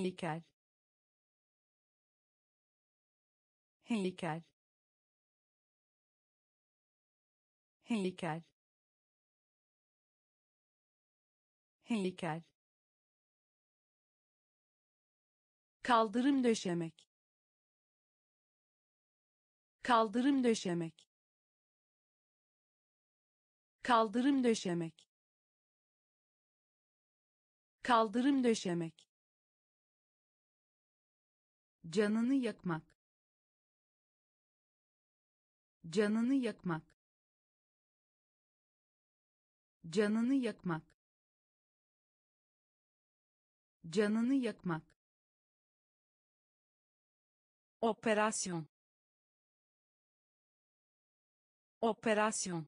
heykel, heykel, heykel, heykel, kaldırım döşemek, kaldırım döşemek, kaldırım döşemek, kaldırım döşemek, canını yakmak, canını yakmak, canını yakmak, canını yakmak, operasyon, operasyon,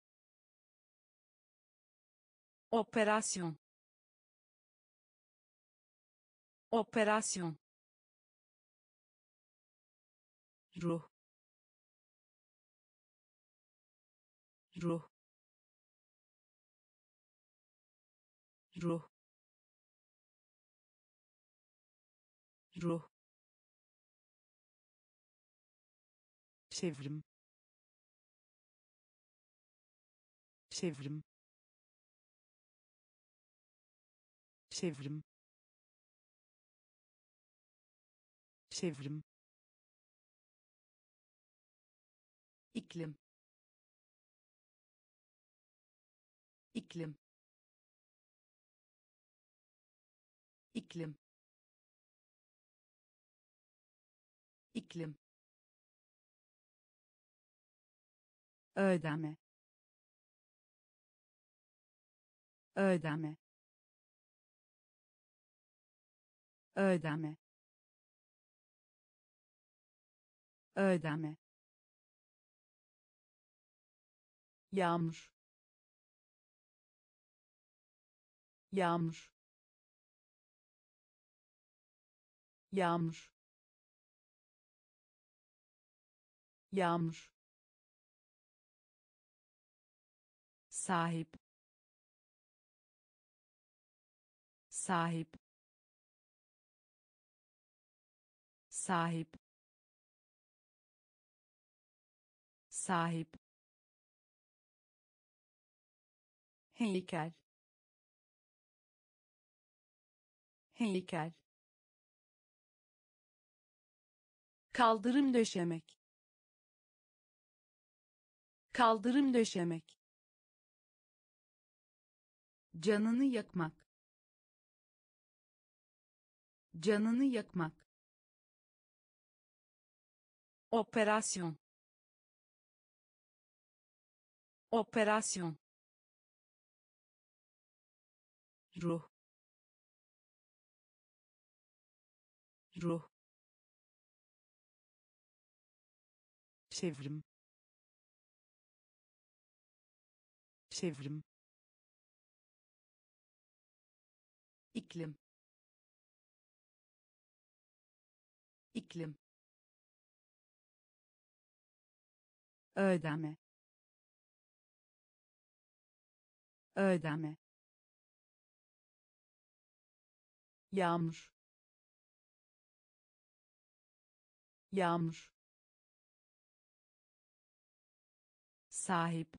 operasyon, operasyon, ruh, ruh, ruh, ruh, çevrim, çevrim, çevrim, çevrim, iklim, iklim, iklim, iklim, ödeme, ödeme, ödeme, ödeme, yağmur, yağmur, yağmur, yağmur, sahip, sahip, sahip, sahip, heykel, heykel, kaldırım döşemek, kaldırım döşemek, canını yakmak, canını yakmak, operasyon, operasyon, ruh, ruh, çevrim, çevrim, iklim, iklim, ödeme, ödeme, yağmur, yağmur, sahip,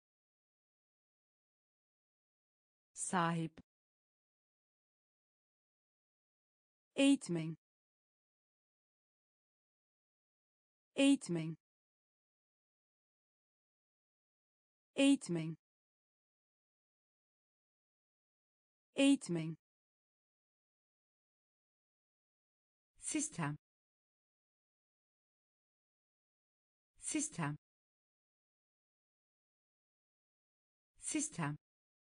sahip, eğitmen, eğitmen, eğitmen, eğitmen, sistem, sistem, sistem,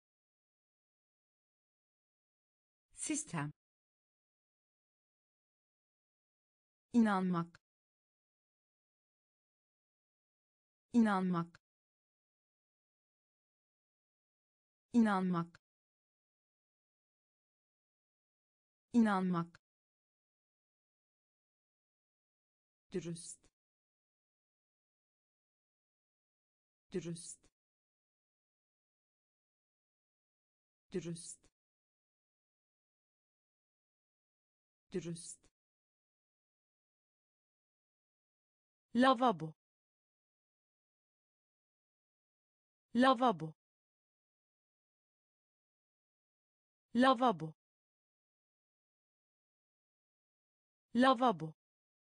sistem, inanmak, inanmak, inanmak, inanmak, dürüst, dürüst, dürüst, dürüst, lavabo, lavabo, lavabo, lavabo,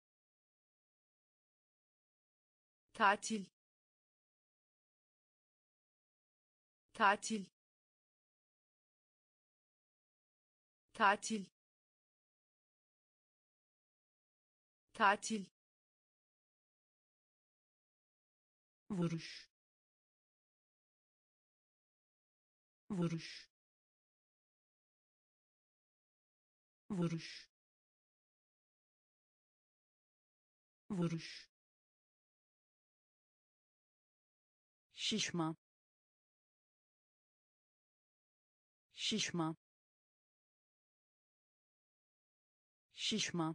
tatil, tatil, tatil, tatil, vuruş, vuruş, vuruş, vuruş, şişman, şişman, şişman,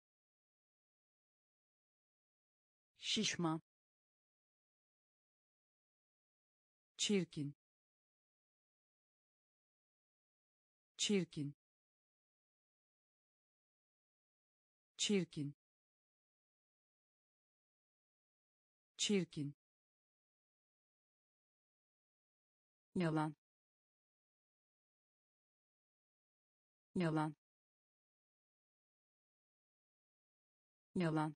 şişman, çirkin, çirkin, çirkin, çirkin, yalan, yalan, yalan,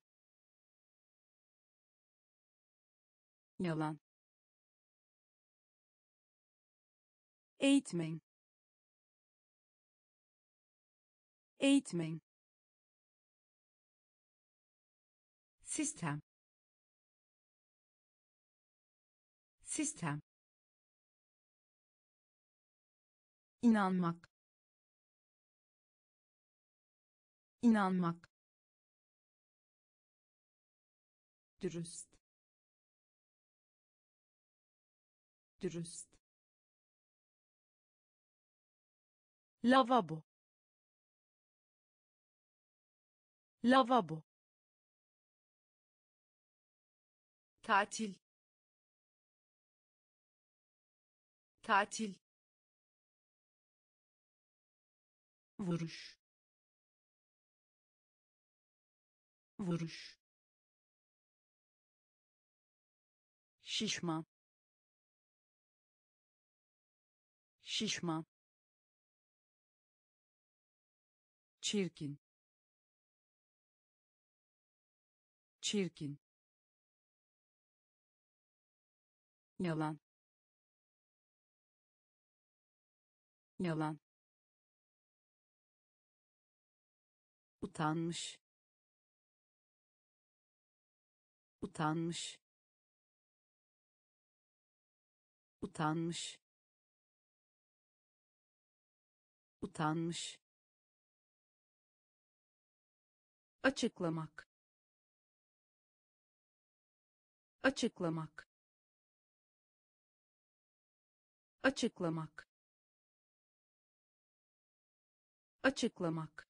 yalan, eğitmen, eğitmen, sistem, sistem, inanmak, inanmak, dürüst, dürüst, lavabo, lavabo, tatil, tatil, vuruş, vuruş, şişman, şişman, çirkin, çirkin, yalan, yalan, utanmış, utanmış, utanmış, utanmış, açıklamak, açıklamak, açıklamak, açıklamak,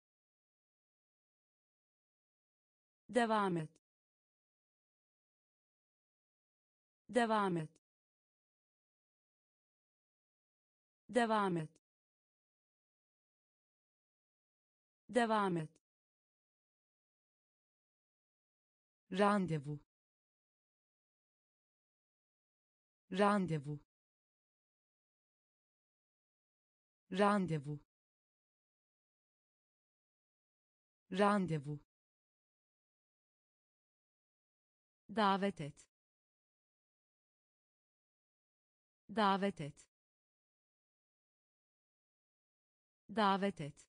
devam et, devam et, devam et, devam et, randevu, randevu, randevu, randevu, davet et, davet et, davet et,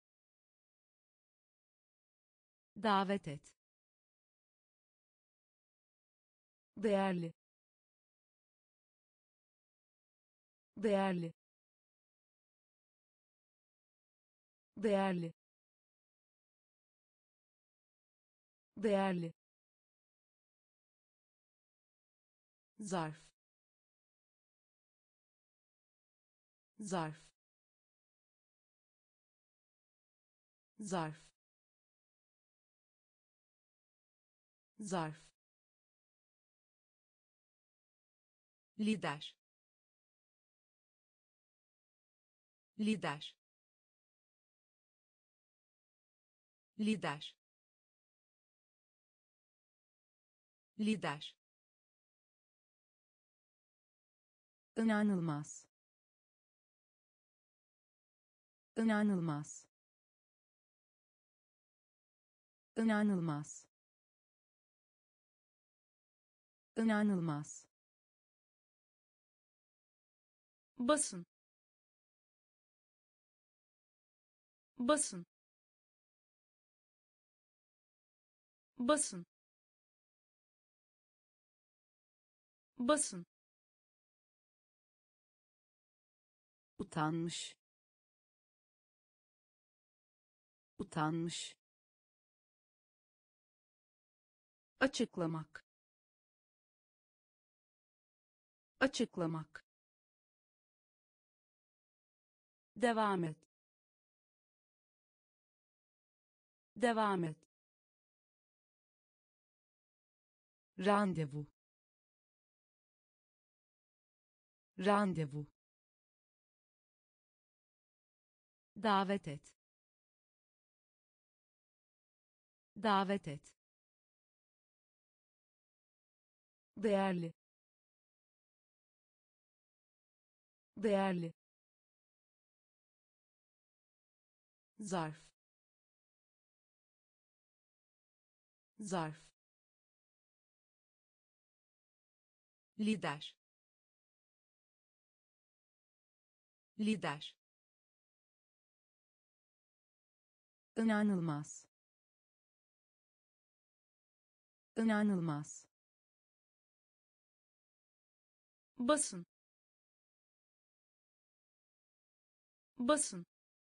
davet et, değerli, değerli, değerli, değerli, zarf, zarf, zarf, zarf, lider, lider, lider, lider, inanılmaz, inanılmaz, inanılmaz, inanılmaz, basın, basın, basın, basın, utanmış, utanmış, açıklamak, açıklamak, devam et, devam et, randevu, randevu, davet et, davet et, değerli, değerli, zarf, zarf, lider, lider, inanılmaz, inanılmaz, basın, basın,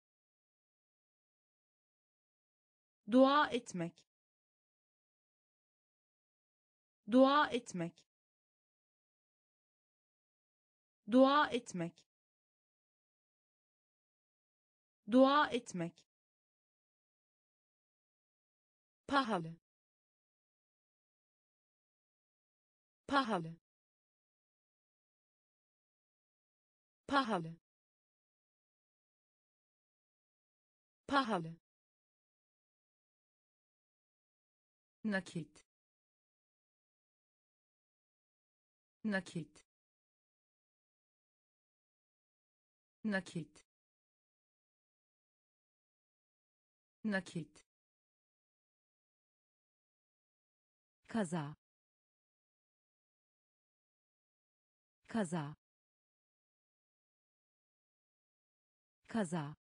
dua etmek, dua etmek, dua etmek, dua etmek, pahalı, pahalı, pahalı, pahalı, nakit, nakit, nakit, nakit, kaza, kaza, kaza,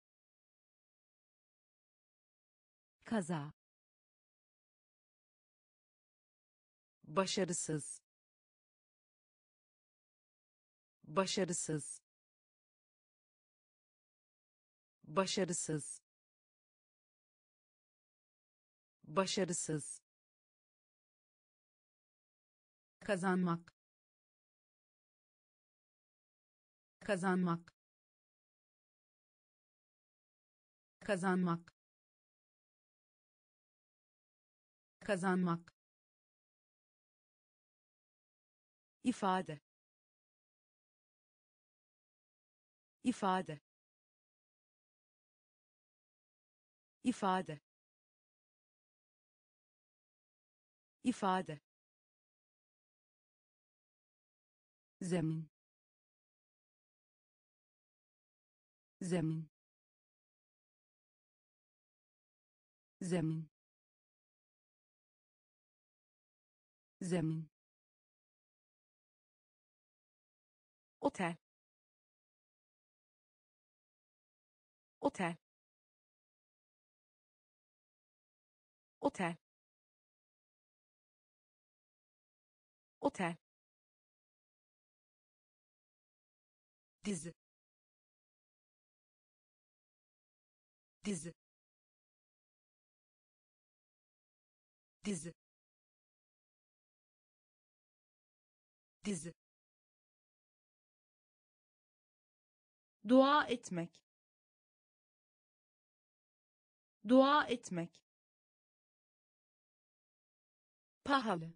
kaza, başarısız, başarısız, başarısız, başarısız, kazanmak, kazanmak, kazanmak, kazanmak, ifade, ifade, ifade, ifade, zemin, zemin, zemin, zemin, otel, otel, otel, otel, dizi, dizi, dizi, dizi, dua etmek, dua etmek, pahalı,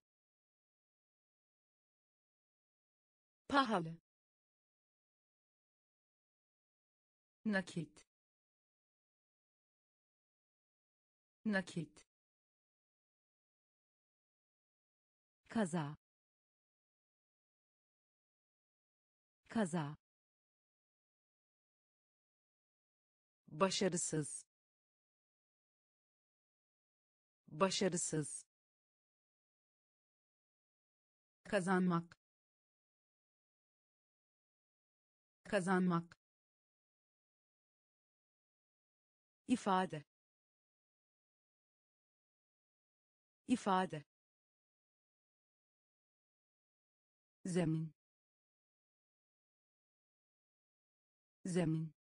pahalı, nakit, nakit, kaza, kaza, başarısız, başarısız, kazanmak, kazanmak, ifade, ifade, zemin, zemin,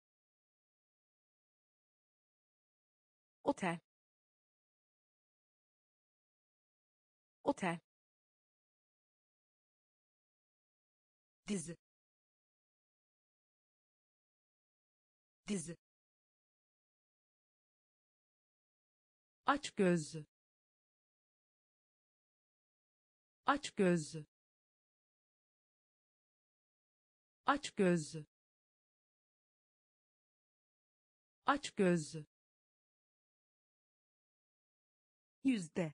otel, otel, dizi, dizi, aç gözlü, aç gözlü, aç gözlü, aç gözlü, yüzde,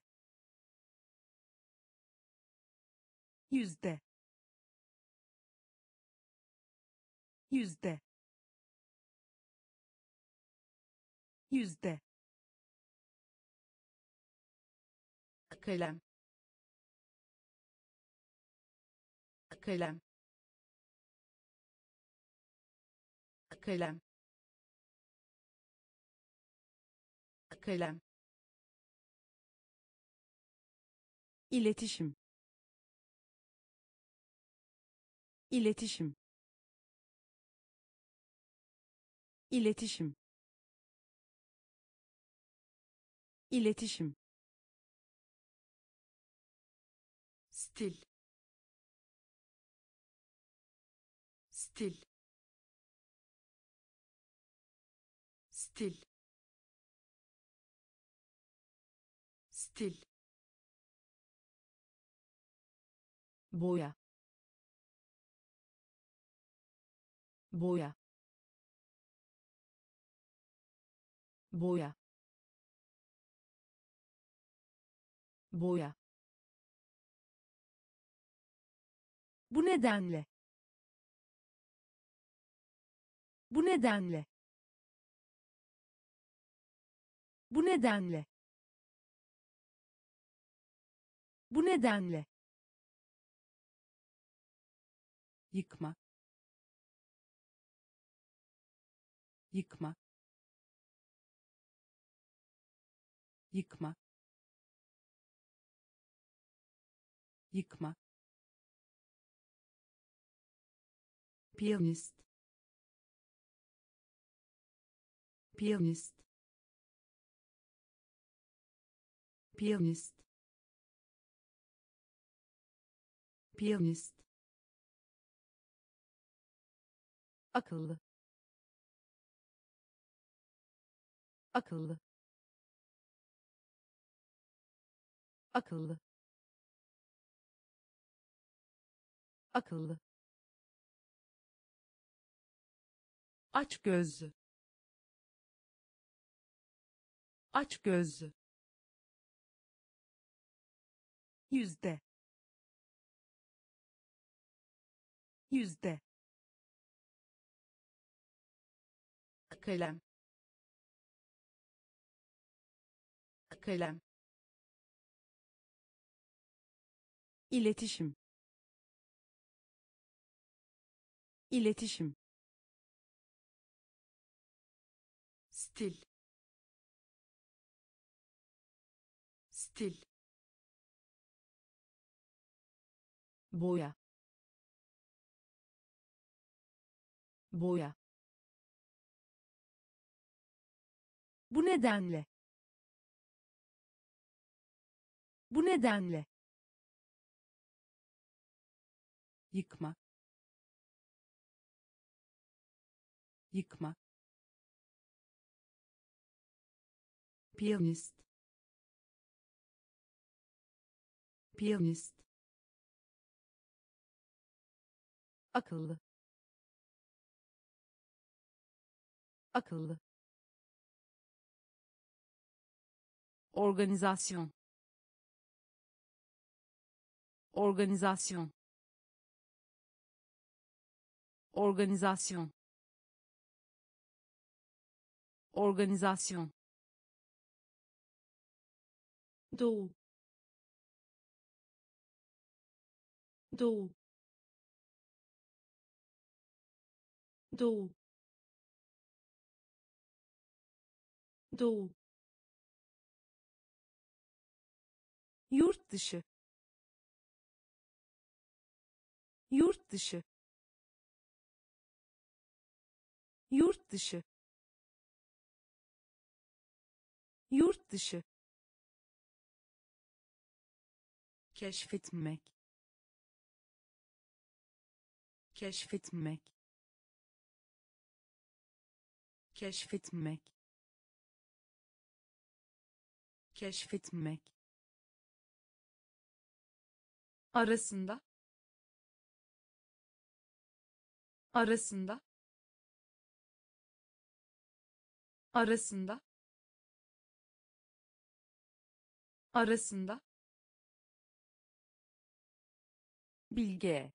yüzde, yüzde, yüzde, kalem, kalem, kalem, kalem, iletişim, iletişim, iletişim, iletişim, stil, stil, stil, stil, boya, boya, boya, boya, bu nedenle, bu nedenle, bu nedenle, bu nedenle, yıkma, yıkma, yıkma, yıkma, piyanist, piyanist, piyanist, piyanist, akıllı, akıllı, akıllı, akıllı, aç gözlü, aç gözlü, yüzde, yüzde, kalem, kalem, iletişim, iletişim, stil, stil, boya, boya, bu nedenle, bu nedenle, yıkma, yıkma, piyanist, piyanist, akıllı, akıllı, organizasyon organizasyon organizasyon organizasyon doğu doğu doğu doğu yurt dışı yurt dışı yurt dışı yurt dışı keşfetmek keşfetmek keşfetmek keşfetmek arasında arasında arasında arasında bilge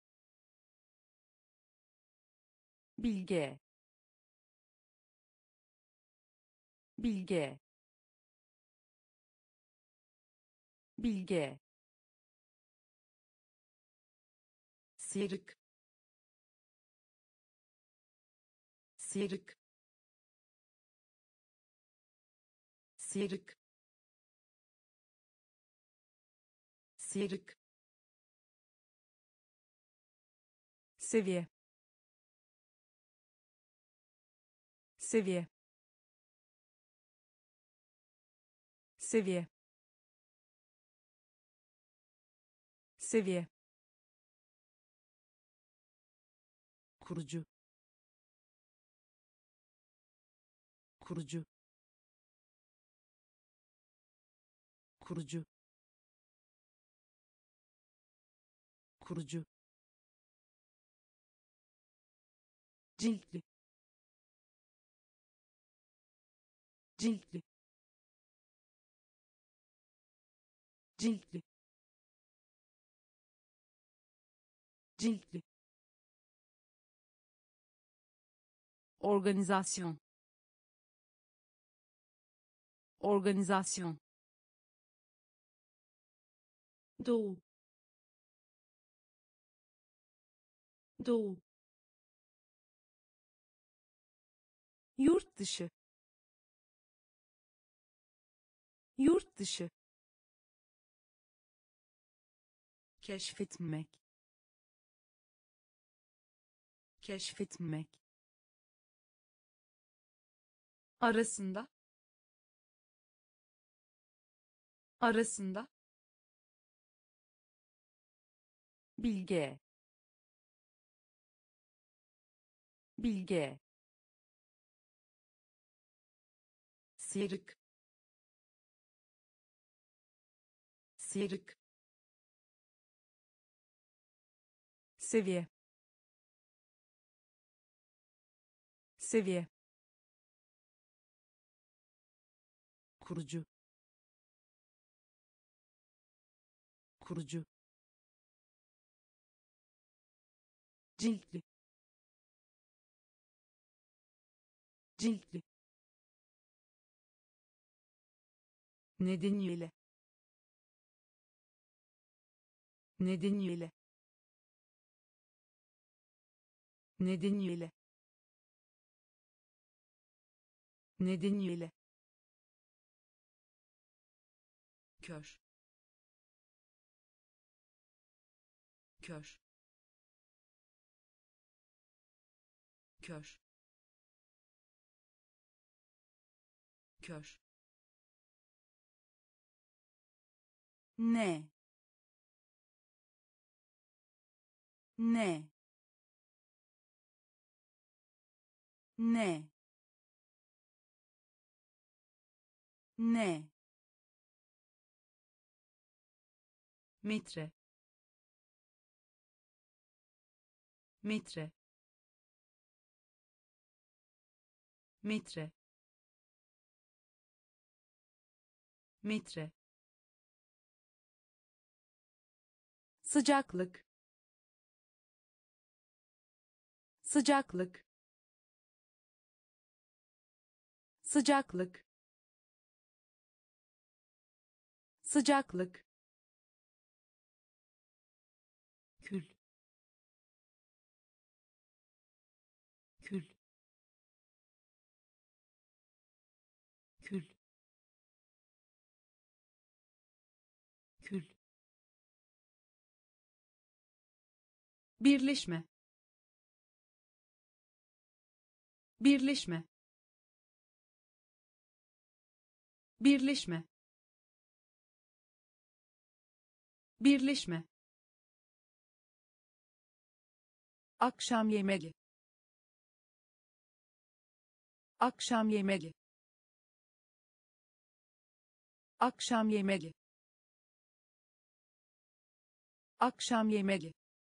bilge bilge bilge sıyrık sıyrık sıyrık sıyrık seviye seviye seviye seviye kurucu kurucu kurucu kurucu ciltli ciltli ciltli ciltli organizasyon organizasyon doğu doğu yurt dışı yurt dışı keşfetmek keşfetmek arasında arasında bilge bilge sıyrık sıyrık seviye seviye kurucu kurucu ciltli ciltli nedeniyle nedeniyle nedeniyle nedeniyle kör kör kör kör ne ne ne ne metre metre metre metre, sıcaklık, sıcaklık, sıcaklık, sıcaklık, kül, kül, kül, kül, birleşme, birleşme, birleşme, birleşme, akşam yemeği, akşam yemeği, akşam yemeği, akşam yemeği,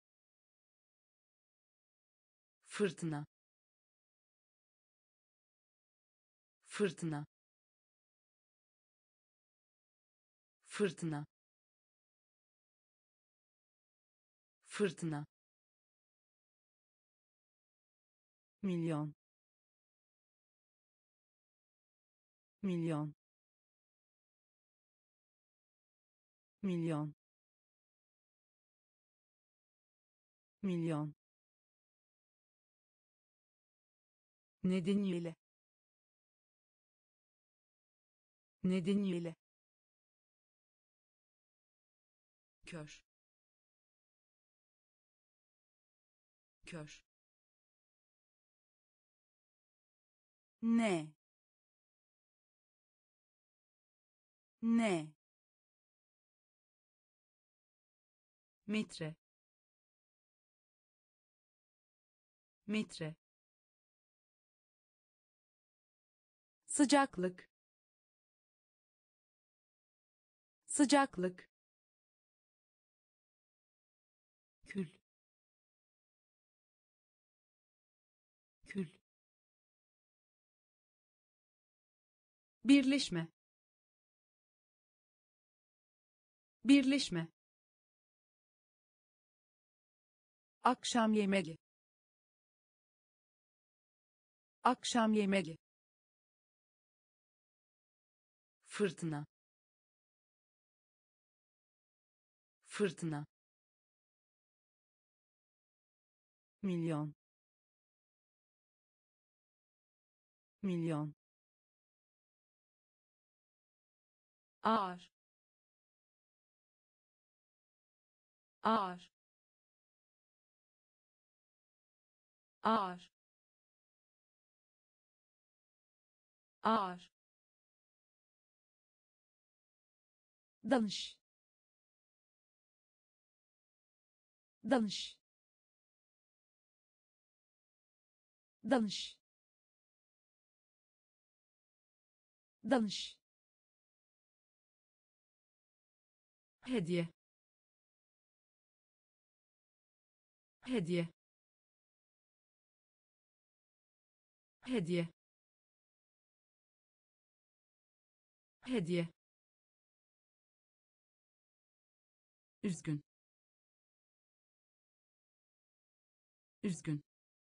fırtına, fırtına, fırtına, fırtına, milyon, milyon, milyon, milyon, nedeniyle, nedeniyle, kör, kör, ne, ne, metre, metre, sıcaklık, sıcaklık, kül, kül, birleşme, birleşme, akşam yemeği, akşam yemeği, fırtına, fırtına, milyon, milyon, ağır, ağır, ağır, ağır, danış, danış, danış, danış, hediye, hediye, hediye, hediye, üzgün, üzgün,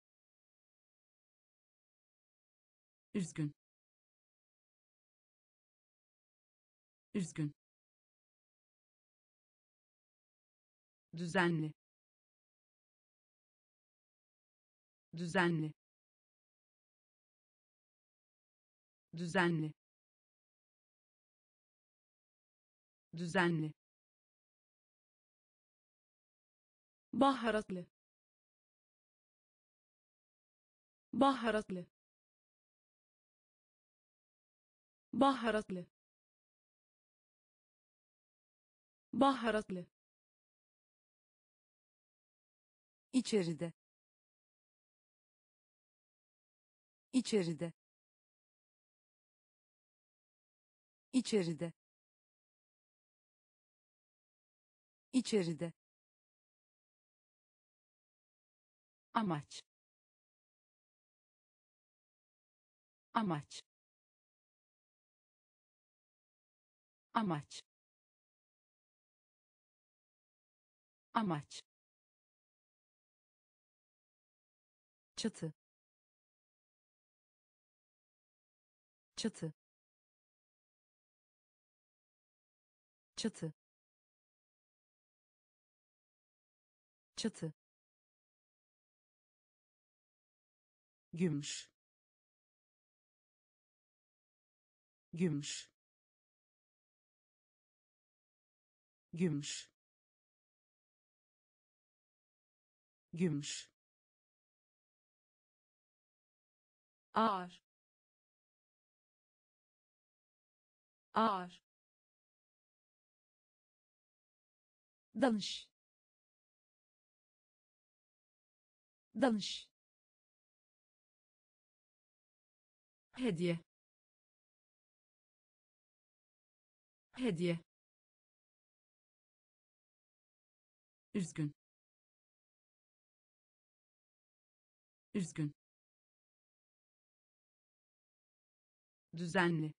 üzgün, üzgün, düzenli, düzenli, düzenli, düzenli, baharatlı, baharatlı, baharatlı, baharatlı, içeride, içeride, içeride, içeride, amaç, amaç, amaç, amaç, çatı, çatı, çatı, çatı, gümüş, gümüş, gümüş, gümüş, ağır, ağır, danış, danış, hediye, hediye, üzgün, üzgün, düzenli,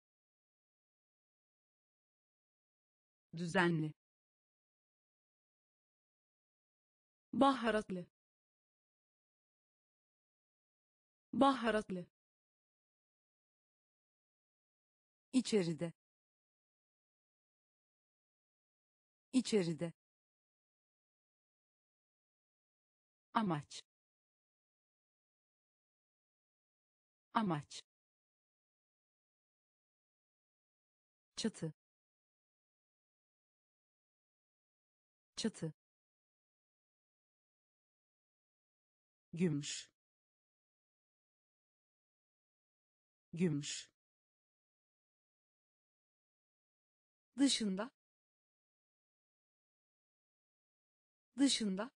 düzenli, baharatlı, baharatlı, içeride, içeride, amaç, amaç, çatı, çatı, gümüş, gümüş, dışında, dışında,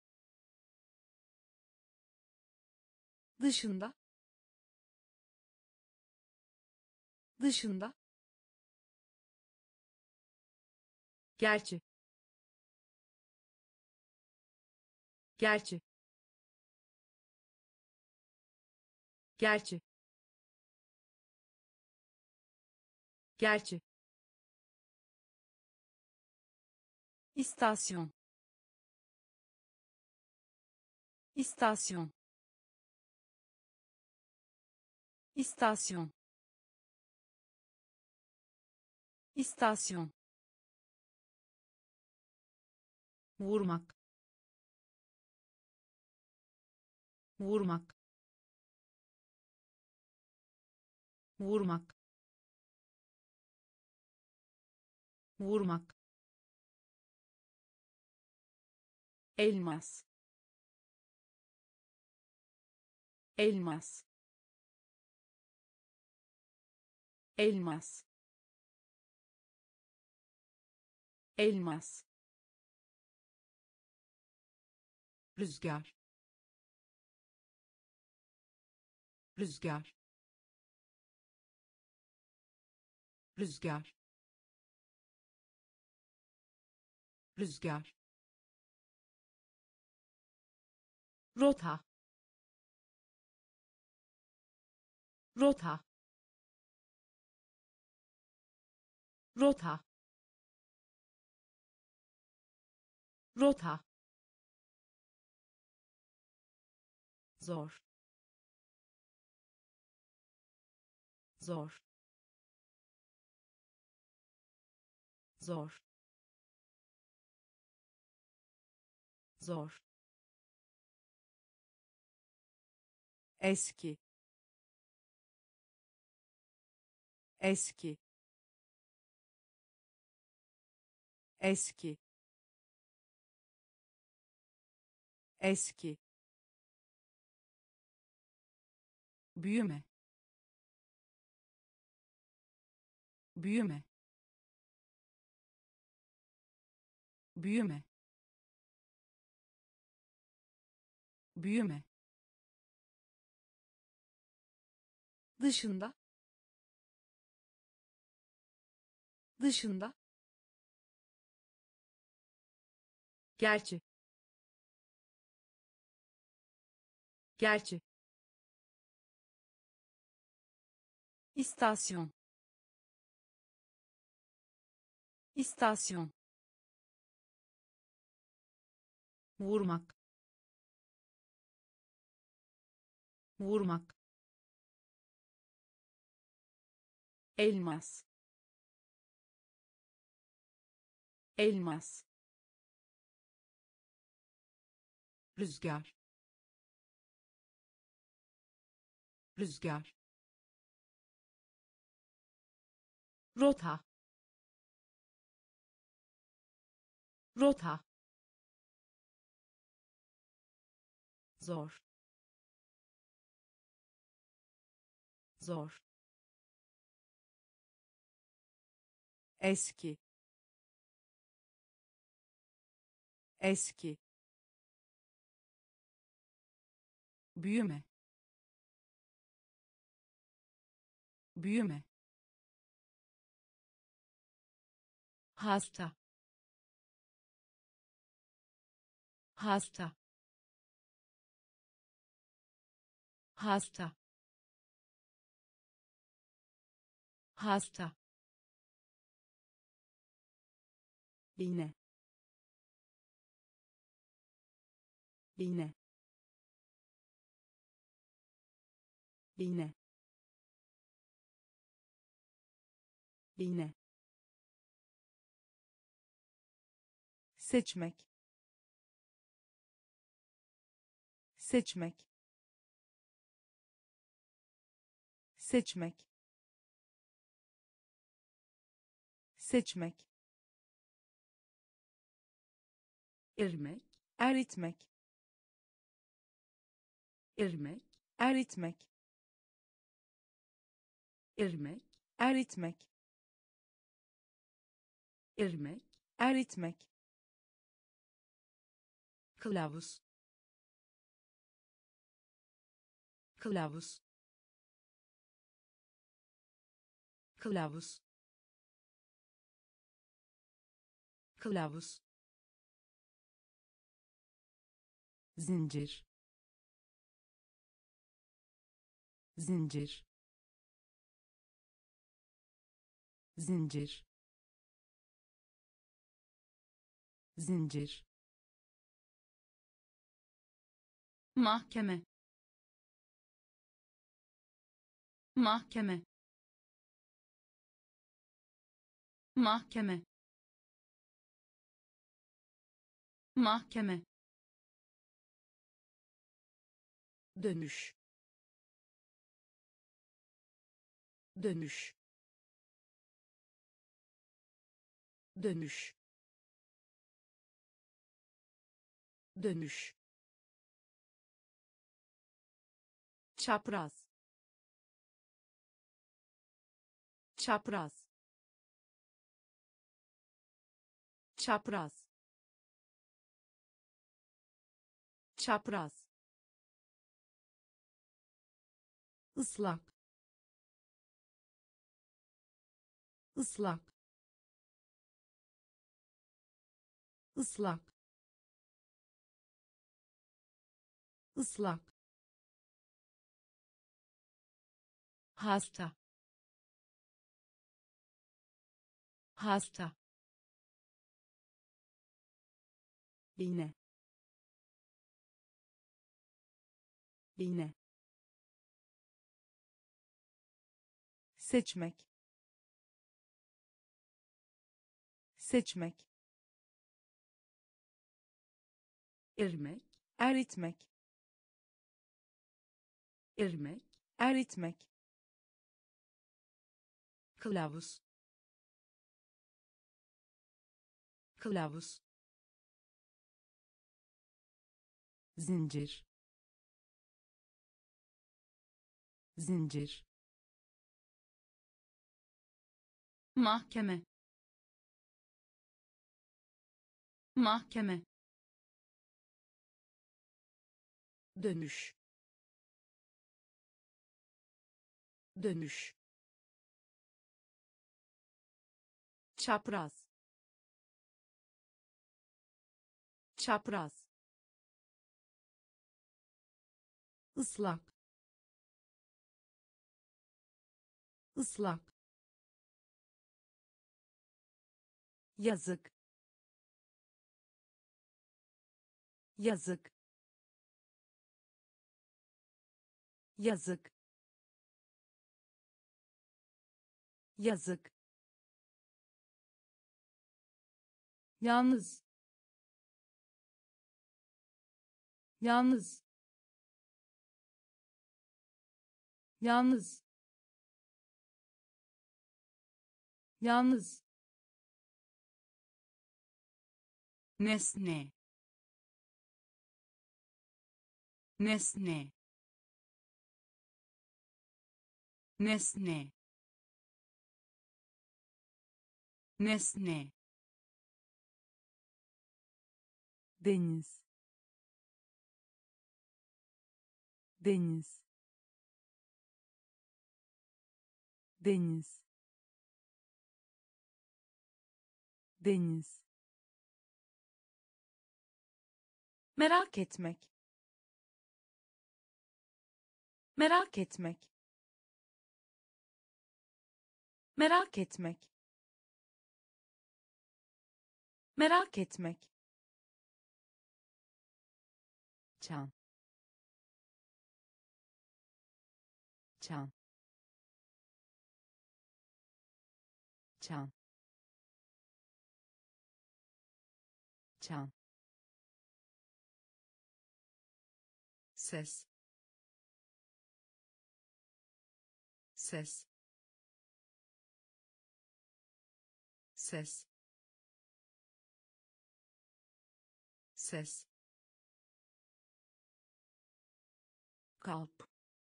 dışında, dışında, gerçi, gerçi, gerçi, gerçi, istasyon, istasyon, istasyon, istasyon, vurmak, vurmak, vurmak, vurmak, elmas, elmas, elmas, elmas, rüzgar, rüzgar, rüzgar, rüzgar, rota, rota, rota, rota, zor, zor, zor, zor, eski, eski, eski, eski, büyüme, büyüme, büyüme, büyüme, dışında, dışında, gerçi, gerçi, istasyon, istasyon, vurmak, vurmak, elmas, elmas, rüzgar, rüzgar, rota, rota, zor, zor, eski, eski, büyüme, büyüme, hasta, hasta, hasta, hasta, iğne, iğne, iğne, iğne, seçmek, seçmek, seçmek, seçmek, irmek, eritmek, irmek, eritmek, irmek, eritmek, irmek, eritmek, kılavuz, kılavuz, kılavuz, kılavuz, zincir, zincir, zincir, zincir, mahkeme, mahkeme, mahkeme, mahkeme, dönüş, dönüş, dönüş, dönüş, çapraz, çapraz, çapraz, çapraz, ıslak, ıslak, ıslak, ıslak, hasta, hasta, iğne, iğne, seçmek, seçmek, irmek, eritmek, irmek, eritmek, kılavuz, kılavuz, zincir, zincir, mahkeme, mahkeme, dönüş, dönüş, çapraz, çapraz, ıslak, ıslak, yazık, yazık, yazık, yazık, yalnız, yalnız, yalnız, yalnız, nesne, nesne, nesne, nesne, deniz, deniz, deniz, deniz, merak etmek, merak etmek, merak etmek, merak etmek, çan, çan, çan, çan, ses, ses, ses, ses, kalp,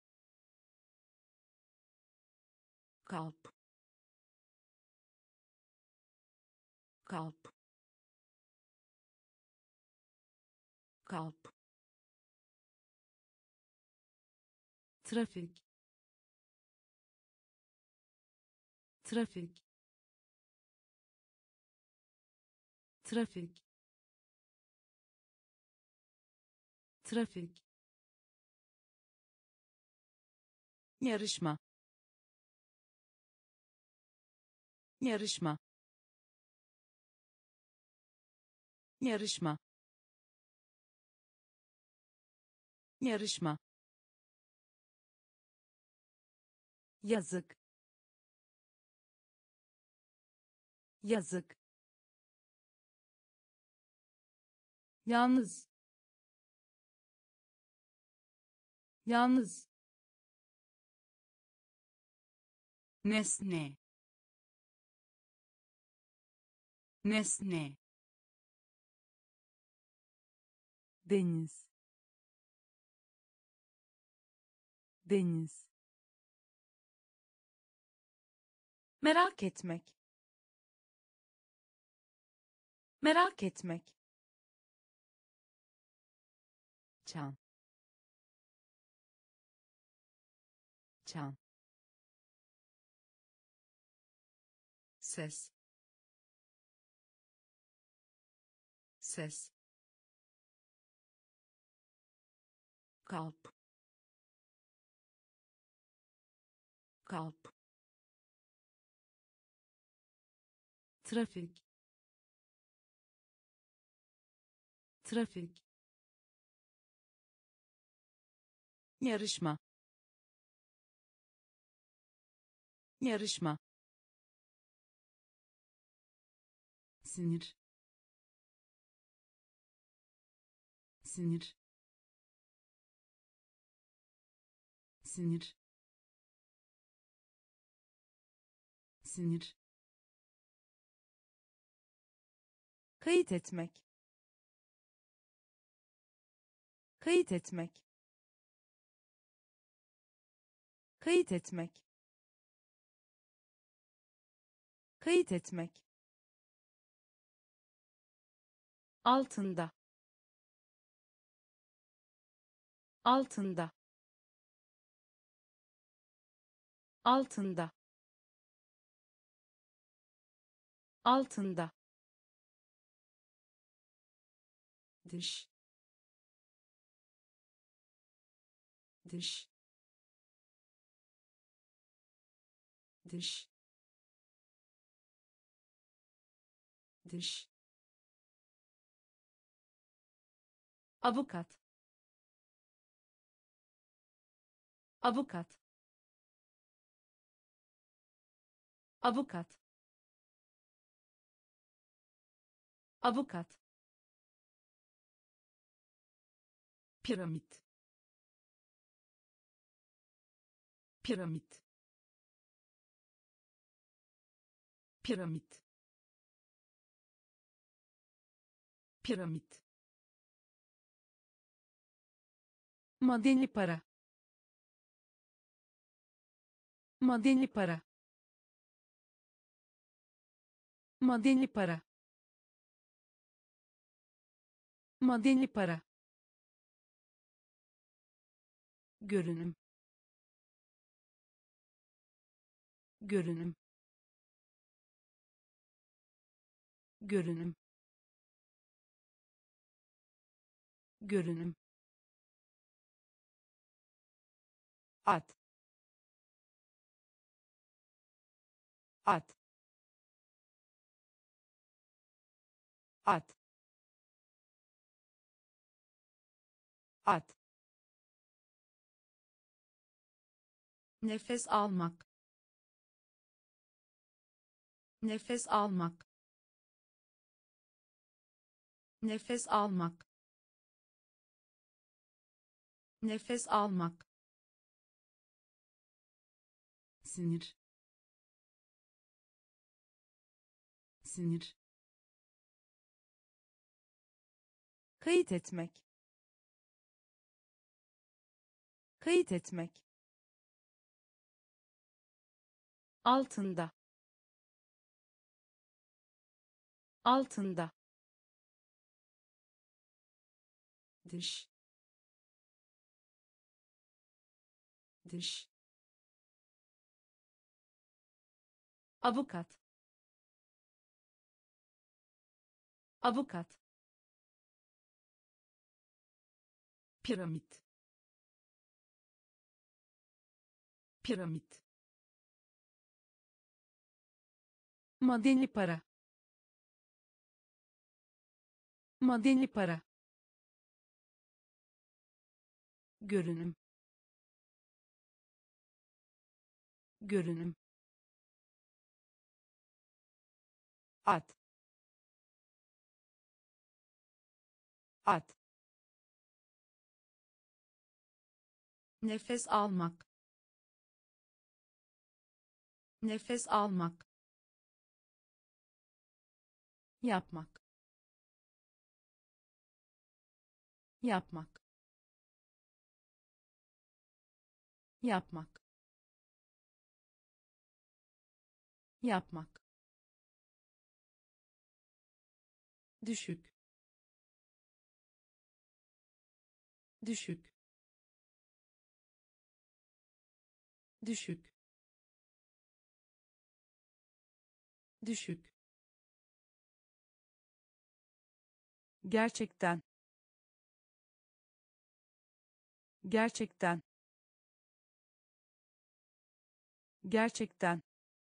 kalp, kalp, kalp, trafik, trafik, trafik, trafik, yarışma, yarışma, yarışma, yarışma, yazık, yazık, yalnız, yalnız, nesne, nesne, deniz, deniz, merak etmek, merak etmek, çan, çan, ses, ses, kalp, kalp, trafik, trafik, yarışma, yarışma, sinir, sinir, sinir, sinir, kayıt etmek, kayıt etmek, kayıt etmek, kayıt etmek, altında, altında, altında, altında, dış, dış, dış, dış, avukat, avukat, avukat, avukat, piramit, piramit, piramit, piramit, madeni para, madeni para, madeni para, madeni para, görünüm, görünüm, görünüm, görünüm, at, at, at, at, nefes almak, nefes almak, nefes almak, nefes almak, sinir, sinir, kayıt etmek, kayıt etmek, altında, altında, dış, dış, avukat, avukat, piramit, piramit, madeni para, madeni para, görünüm, görünüm, at, at, nefes almak, nefes almak, yapmak, yapmak, yapmak, yapmak, düşük, düşük, düşük, düşük, gerçekten, gerçekten, gerçekten,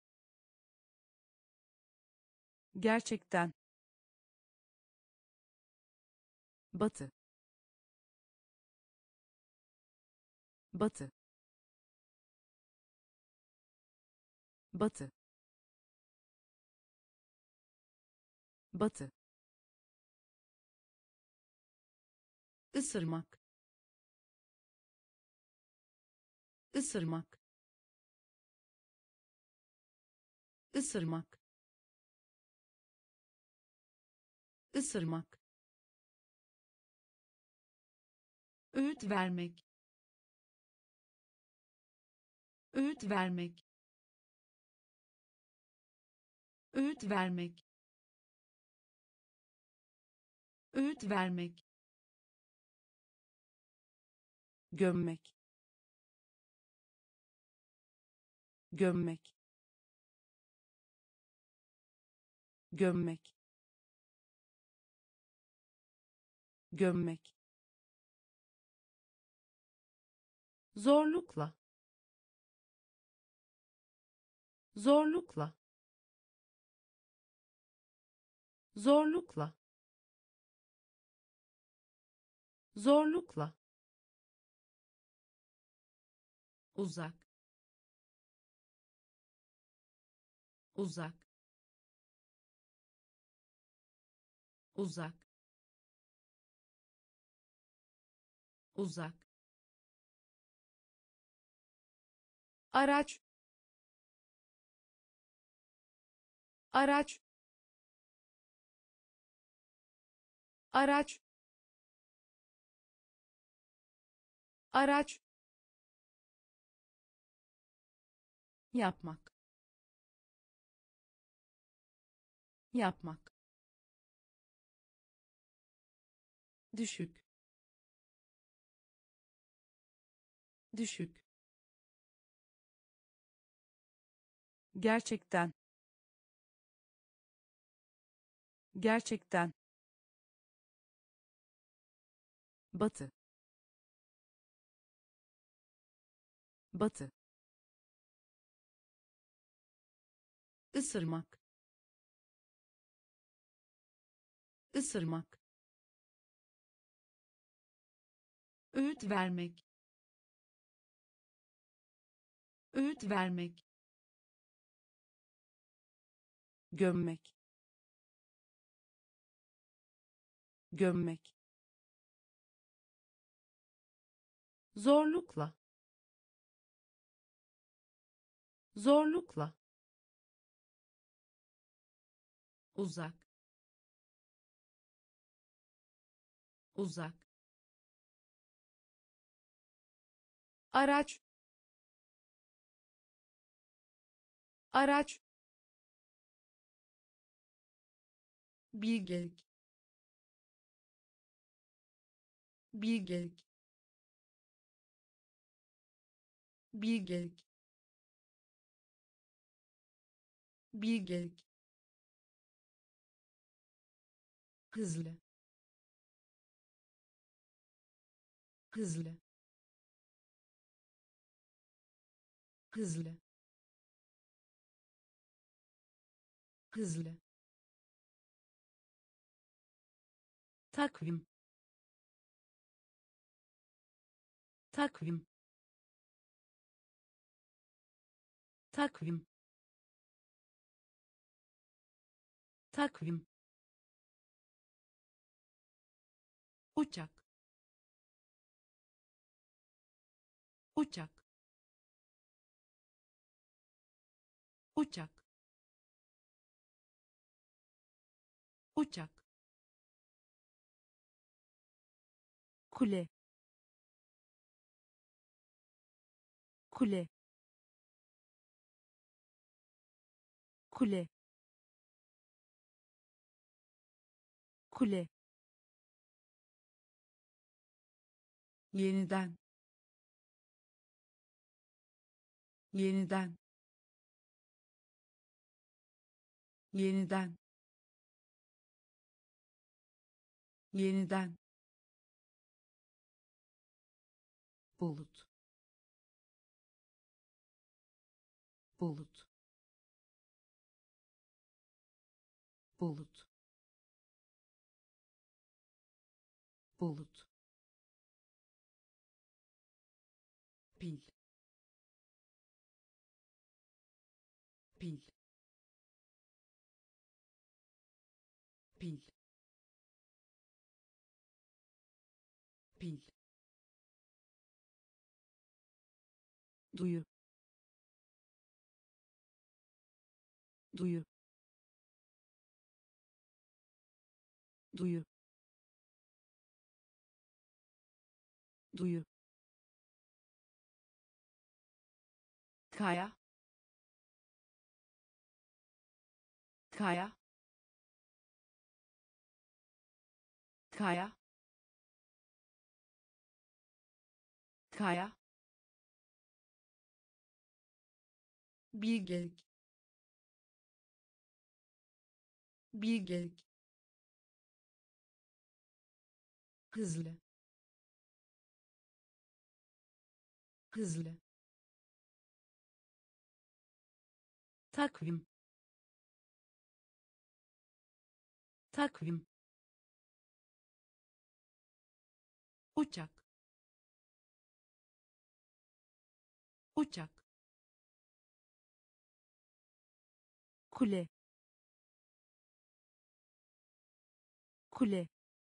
gerçekten, batı, batı, batı, batı, ısırmak, ısırmak, ısırmak, ısırmak, öğüt vermek, öğüt vermek, öğüt vermek, öğüt vermek, gömmek, gömmek, gömmek, gömmek, zorlukla, zorlukla, zorlukla, zorlukla, uzak, uzak, uzak, uzak, araç, araç, araç, araç, yapmak, yapmak, düşük, düşük, gerçekten, gerçekten, batı, batı, ısırmak, ısırmak, öğüt vermek, öğüt vermek, gömmek, gömmek, zorlukla, zorlukla, uzak, uzak, araç, araç, bilgelik, bilgelik, bilgelik, bilgelik, hızlı, hızlı, hızlı, hızlı, takvim, takvim, takvim, takvim, uçak, uçak, uçak, uçak, kule, kule, kule, kule, yeniden, yeniden, yeniden, yeniden, bulut, bulut, bulut, bulut, pil, pil, pil, pil, duyu, duyu, duyu, duyu, kaya, kaya, kaya, kaya, bilgelik, bilgelik, hızlı, hızlı, takvim, takvim, uçak, uçak, kule, kule,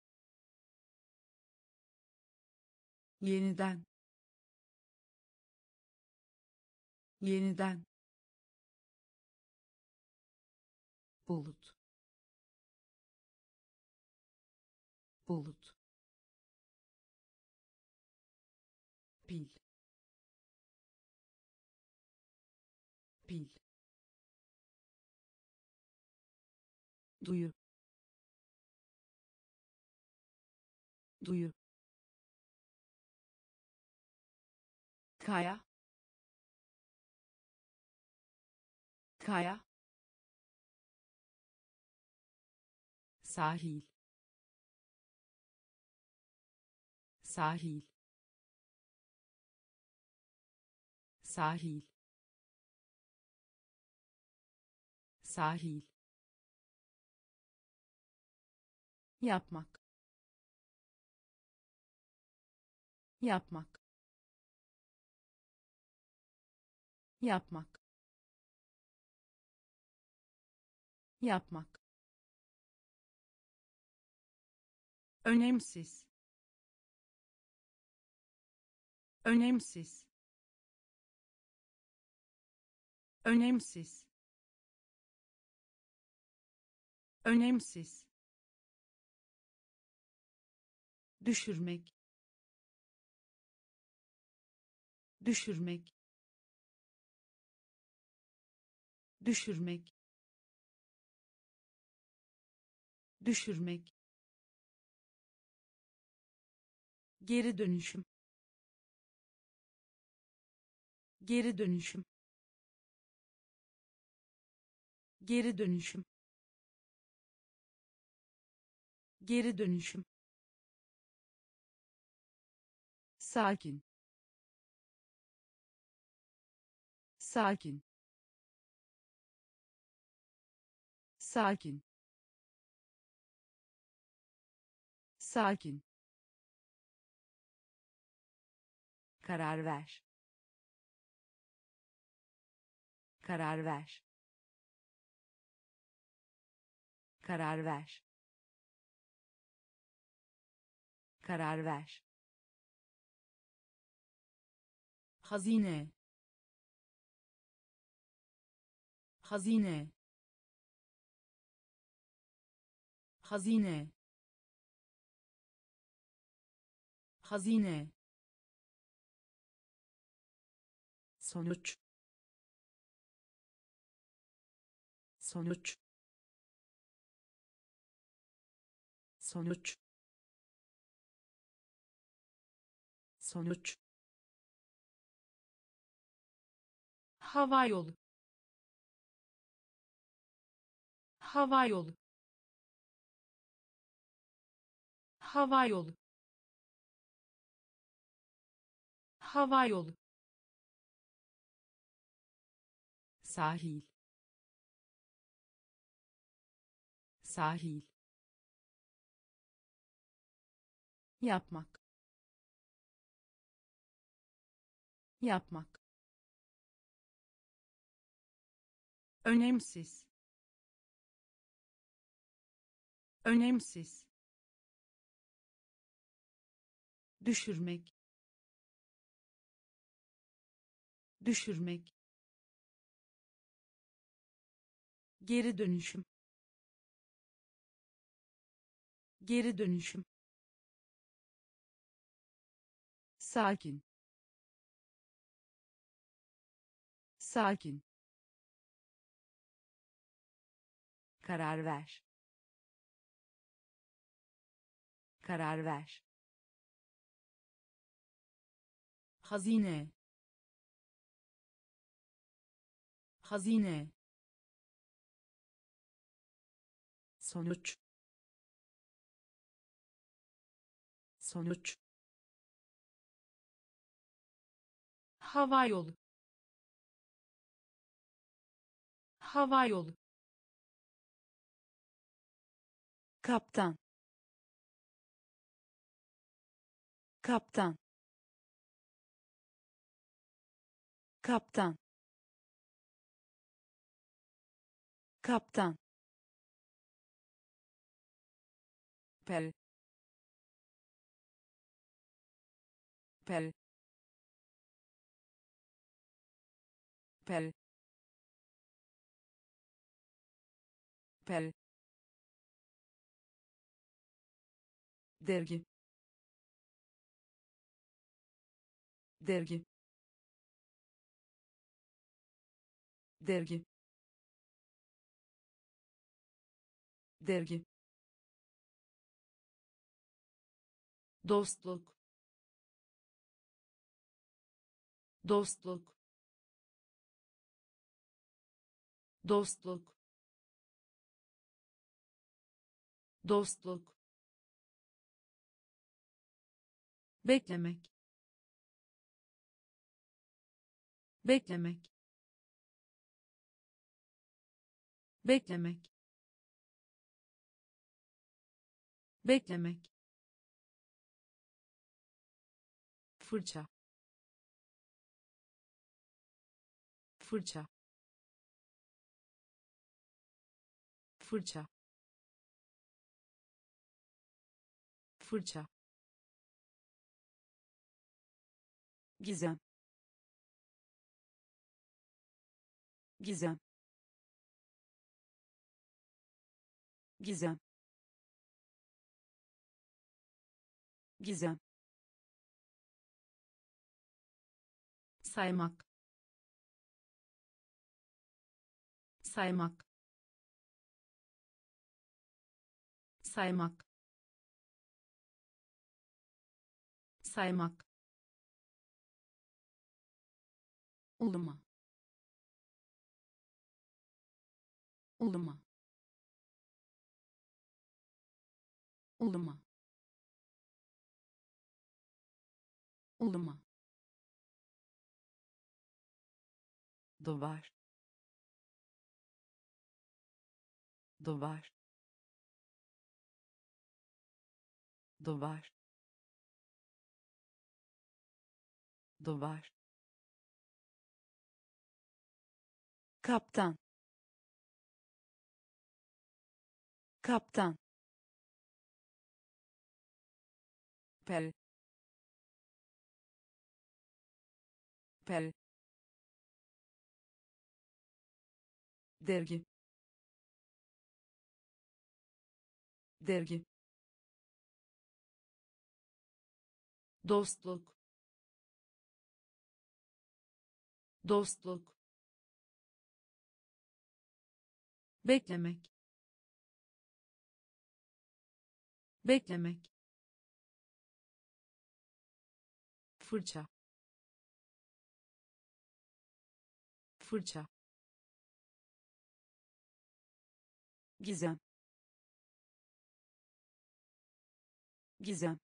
yeniden, yeniden, bulut, bulut, pil, pil, duyu, duyu, kaya, kaya, sahil, sahil, sahil, sahil, yapmak, yapmak, yapmak, yapmak, önemsiz, önemsiz, önemsiz, önemsiz, düşürmek, düşürmek, düşürmek, düşürmek, geri dönüşüm, geri dönüşüm, geri dönüşüm, geri dönüşüm, sakin, sakin, sakin, sakin, karar ver, karar ver, karar ver, karar ver, hazine, hazine, hazine, hazine, sonuç, sonuç, sonuç, sonuç, hava yolu, hava yolu, hava yolu, hava yolu, sahil, sahil, yapmak, yapmak, önemsiz, önemsiz, düşürmek, düşürmek, geri dönüşüm, geri dönüşüm, sakin, sakin, karar ver, karar ver, hazine, hazine, sonuç, sonuç, hava yolu, hava yolu, kaptan kaptan kaptan kaptan pel pel pel pel dergi dergi dergi dergi dostluk, dostluk, dostluk, dostluk, beklemek, beklemek, beklemek, beklemek, fırça, fırça, fırça, fırça, gizem gizem gizem gizem saymak, saymak, saymak, saymak, uluma uluma uluma uluma duvar duvar duvar duvar kaptan kaptan pel pel dergi dergi dostluk, dostluk, beklemek, beklemek, fırça, fırça, gizem gizem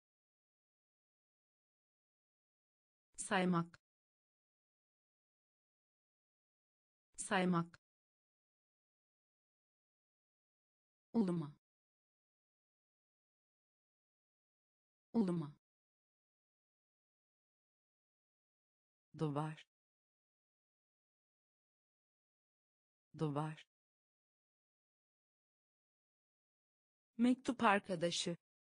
saymak, saymak, uluma uluma duvar duvar mektup arkadaşı,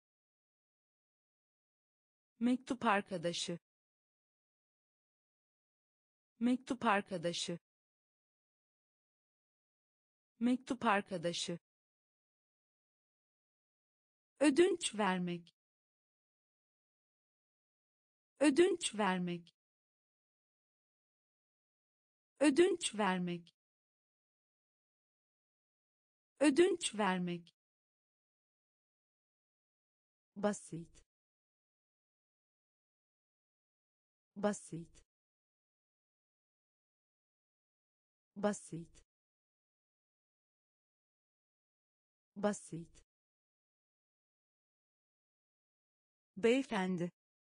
mektup arkadaşı, mektup arkadaşı, mektup arkadaşı, ödünç vermek, ödünç vermek, ödünç vermek, ödünç vermek, basit basit basit basit beyefendi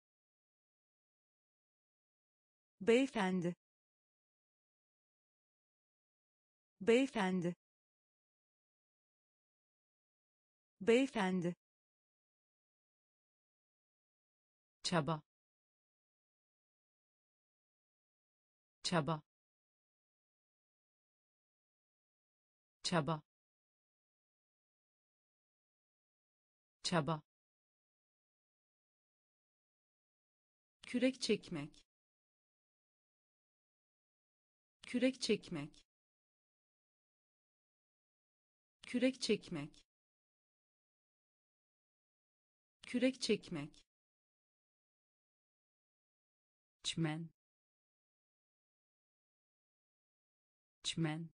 beyefendi beyefendi Beyefendi. Çaba. Çaba. Çaba. Çaba. Kürek çekmek. Kürek çekmek. Kürek çekmek. Kürek çekmek. Çimen. Çimen.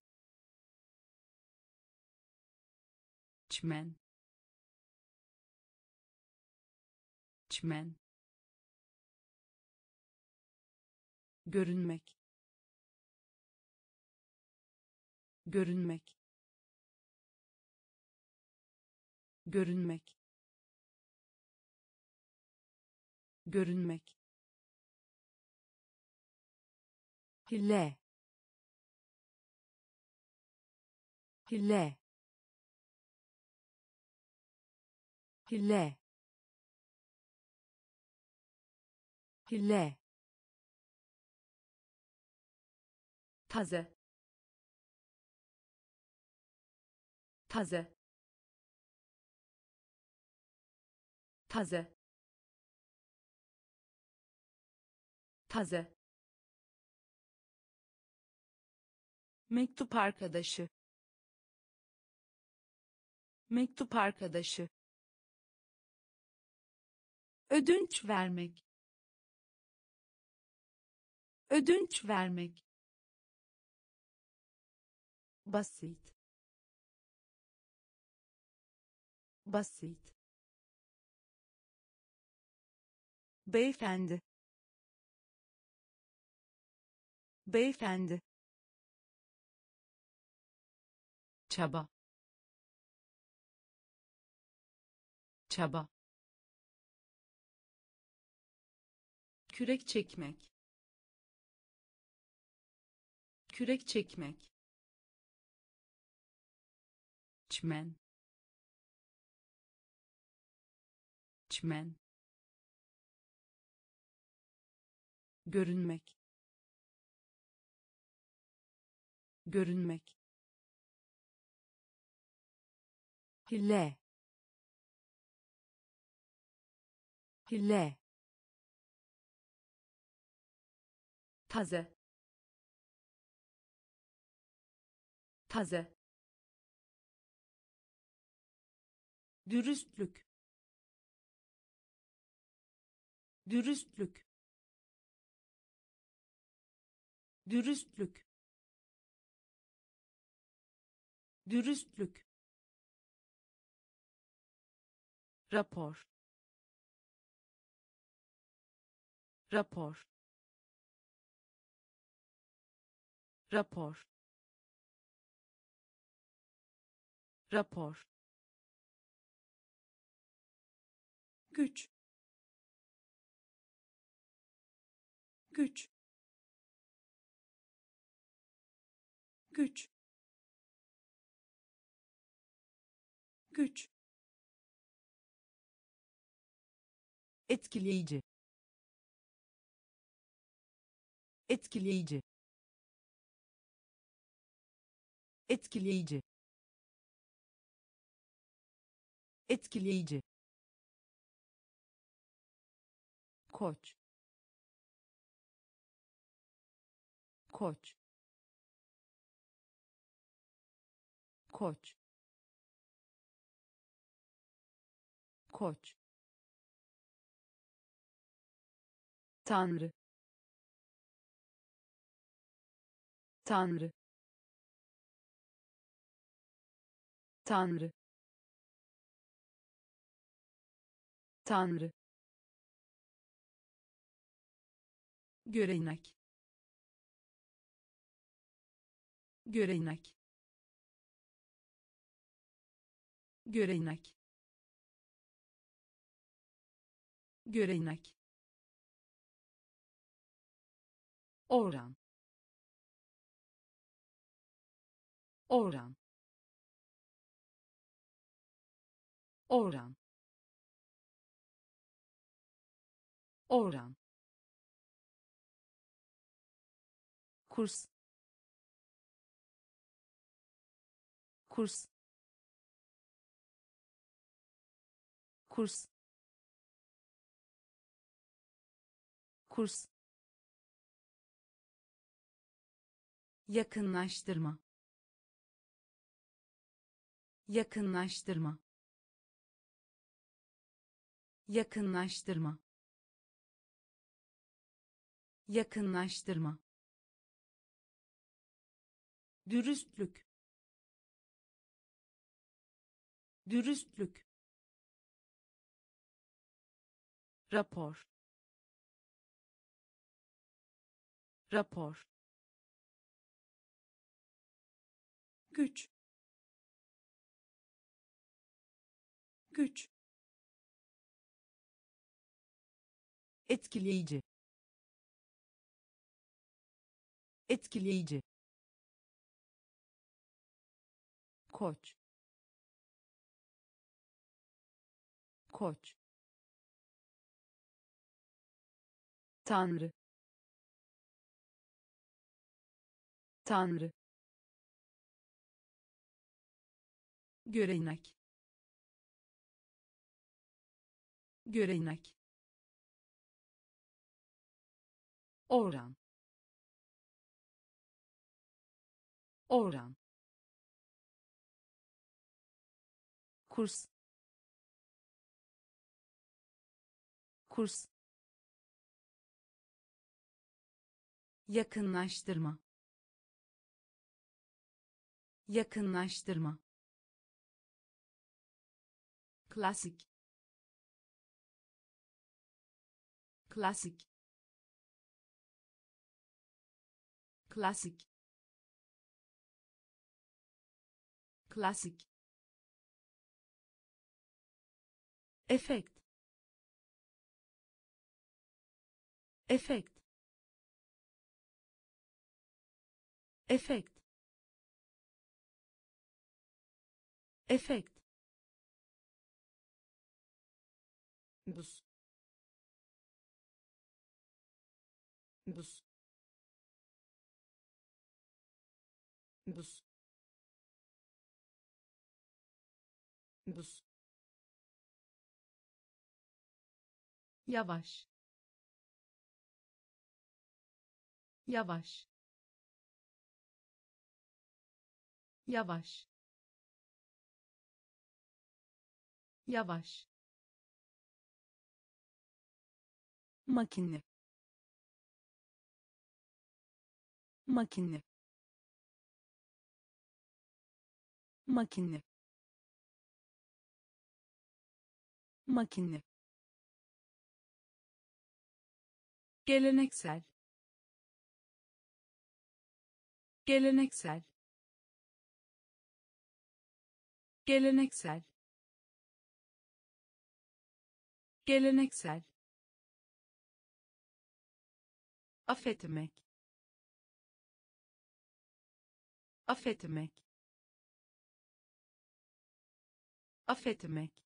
Çimen. Çimen. Görünmek. Görünmek. Görünmek. Görünmek. Hile. Hile. Hile. Hile. Taze. Taze. Taze. Taze. Mektup arkadaşı. Mektup arkadaşı. Ödünç vermek. Ödünç vermek. Basit. Basit. Beyefendi. Beyefendi. Çaba. Çaba. Kürek çekmek. Kürek çekmek. Çimen. Çimen. Görünmek. Görünmek. Hile. Hile. Taze. Taze. Dürüstlük. Dürüstlük. Dürüstlük. Dürüstlük. Rapor. Rapor. Rapor. Rapor. Güç. Güç. Güç. Güç. Etkileyici. Etkileyici. Etkileyici. Etkileyici. Koç. Koç. Koç. Koç. Tanrı. Tanrı. Tanrı. Tanrı. Görenek. Görenek. Görenek. Görenek. Oran. Oran. oran, oran, kurs, kurs, kurs, kurs, yakınlaştırma, yakınlaştırma, yakınlaştırma, yakınlaştırma, dürüstlük, dürüstlük, rapor, rapor, güç, güç, etkileyici, etkileyici, koç, koç, tanrı, tanrı, görenek, görenek, oran, oran, kurs, kurs, yakınlaştırma, yakınlaştırma, klasik, klasik, klasik, klasik, efekt, efekt, efekt, efekt, buz, buz, buz, buz, yavaş, yavaş, yavaş, yavaş, makine, makine, makine, makine, geleneksel, geleneksel, geleneksel, geleneksel, affetmek, affetmek, affetmek,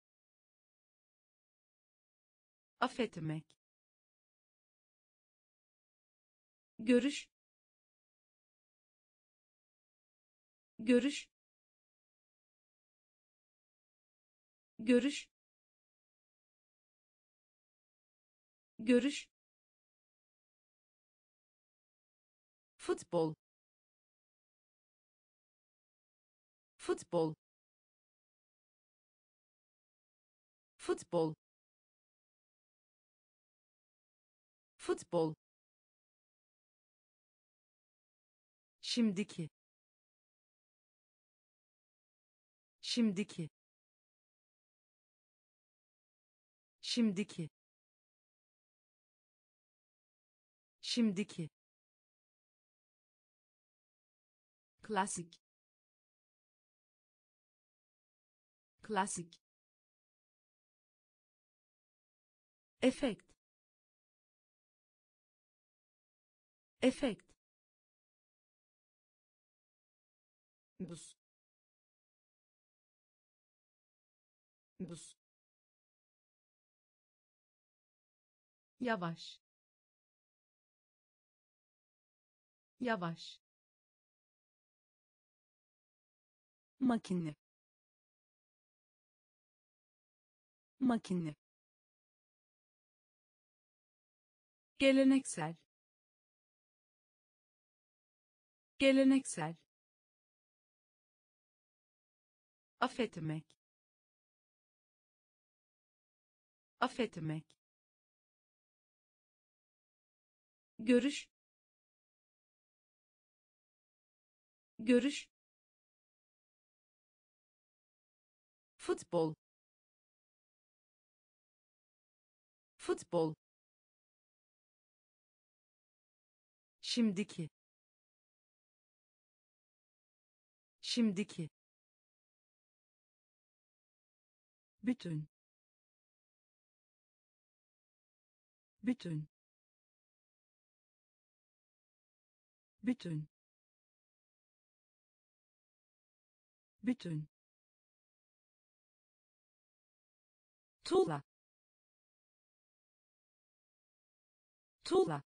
affetmek, görüş, görüş, görüş, görüş, futbol, futbol, futbol, futbol, şimdiki, şimdiki, şimdiki, şimdiki, klasik, klasik, efekt, efekt, buz, buz, yavaş, yavaş, makine, makine, geleneksel, geleneksel, affetmek, affetmek, görüş, görüş, futbol, futbol, şimdiki, şimdiki, bütün, bütün, bütün, bütün, tuğla, tuğla,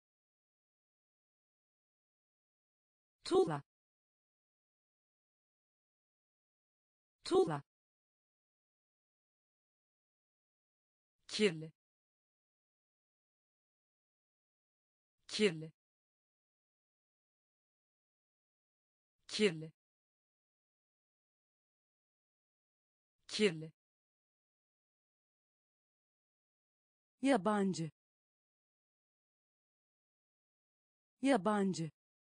tuğla, tuğla, kirli, kirli, kirli, kirli, yabancı, yabancı,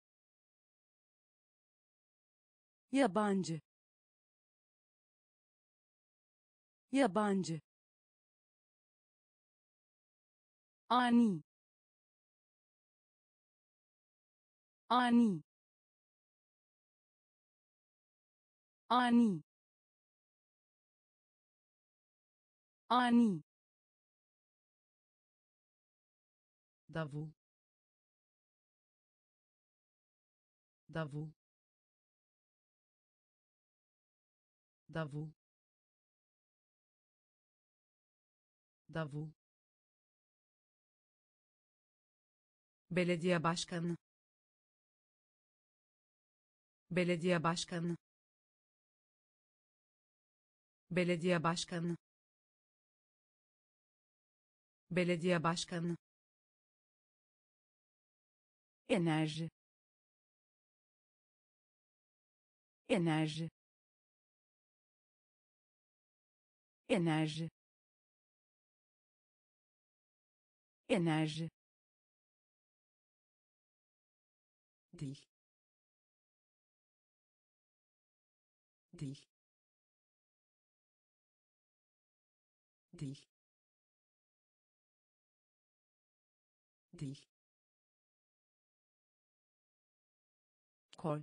yabancı, yabancı, ani, ani, ani, ani, davul, davul, davul, davul, belediye başkanı, belediye başkanı, belediye başkanı, belediye başkanı, enerji, enerji, enerji, enerji, dil, dil, dil, dil, kol,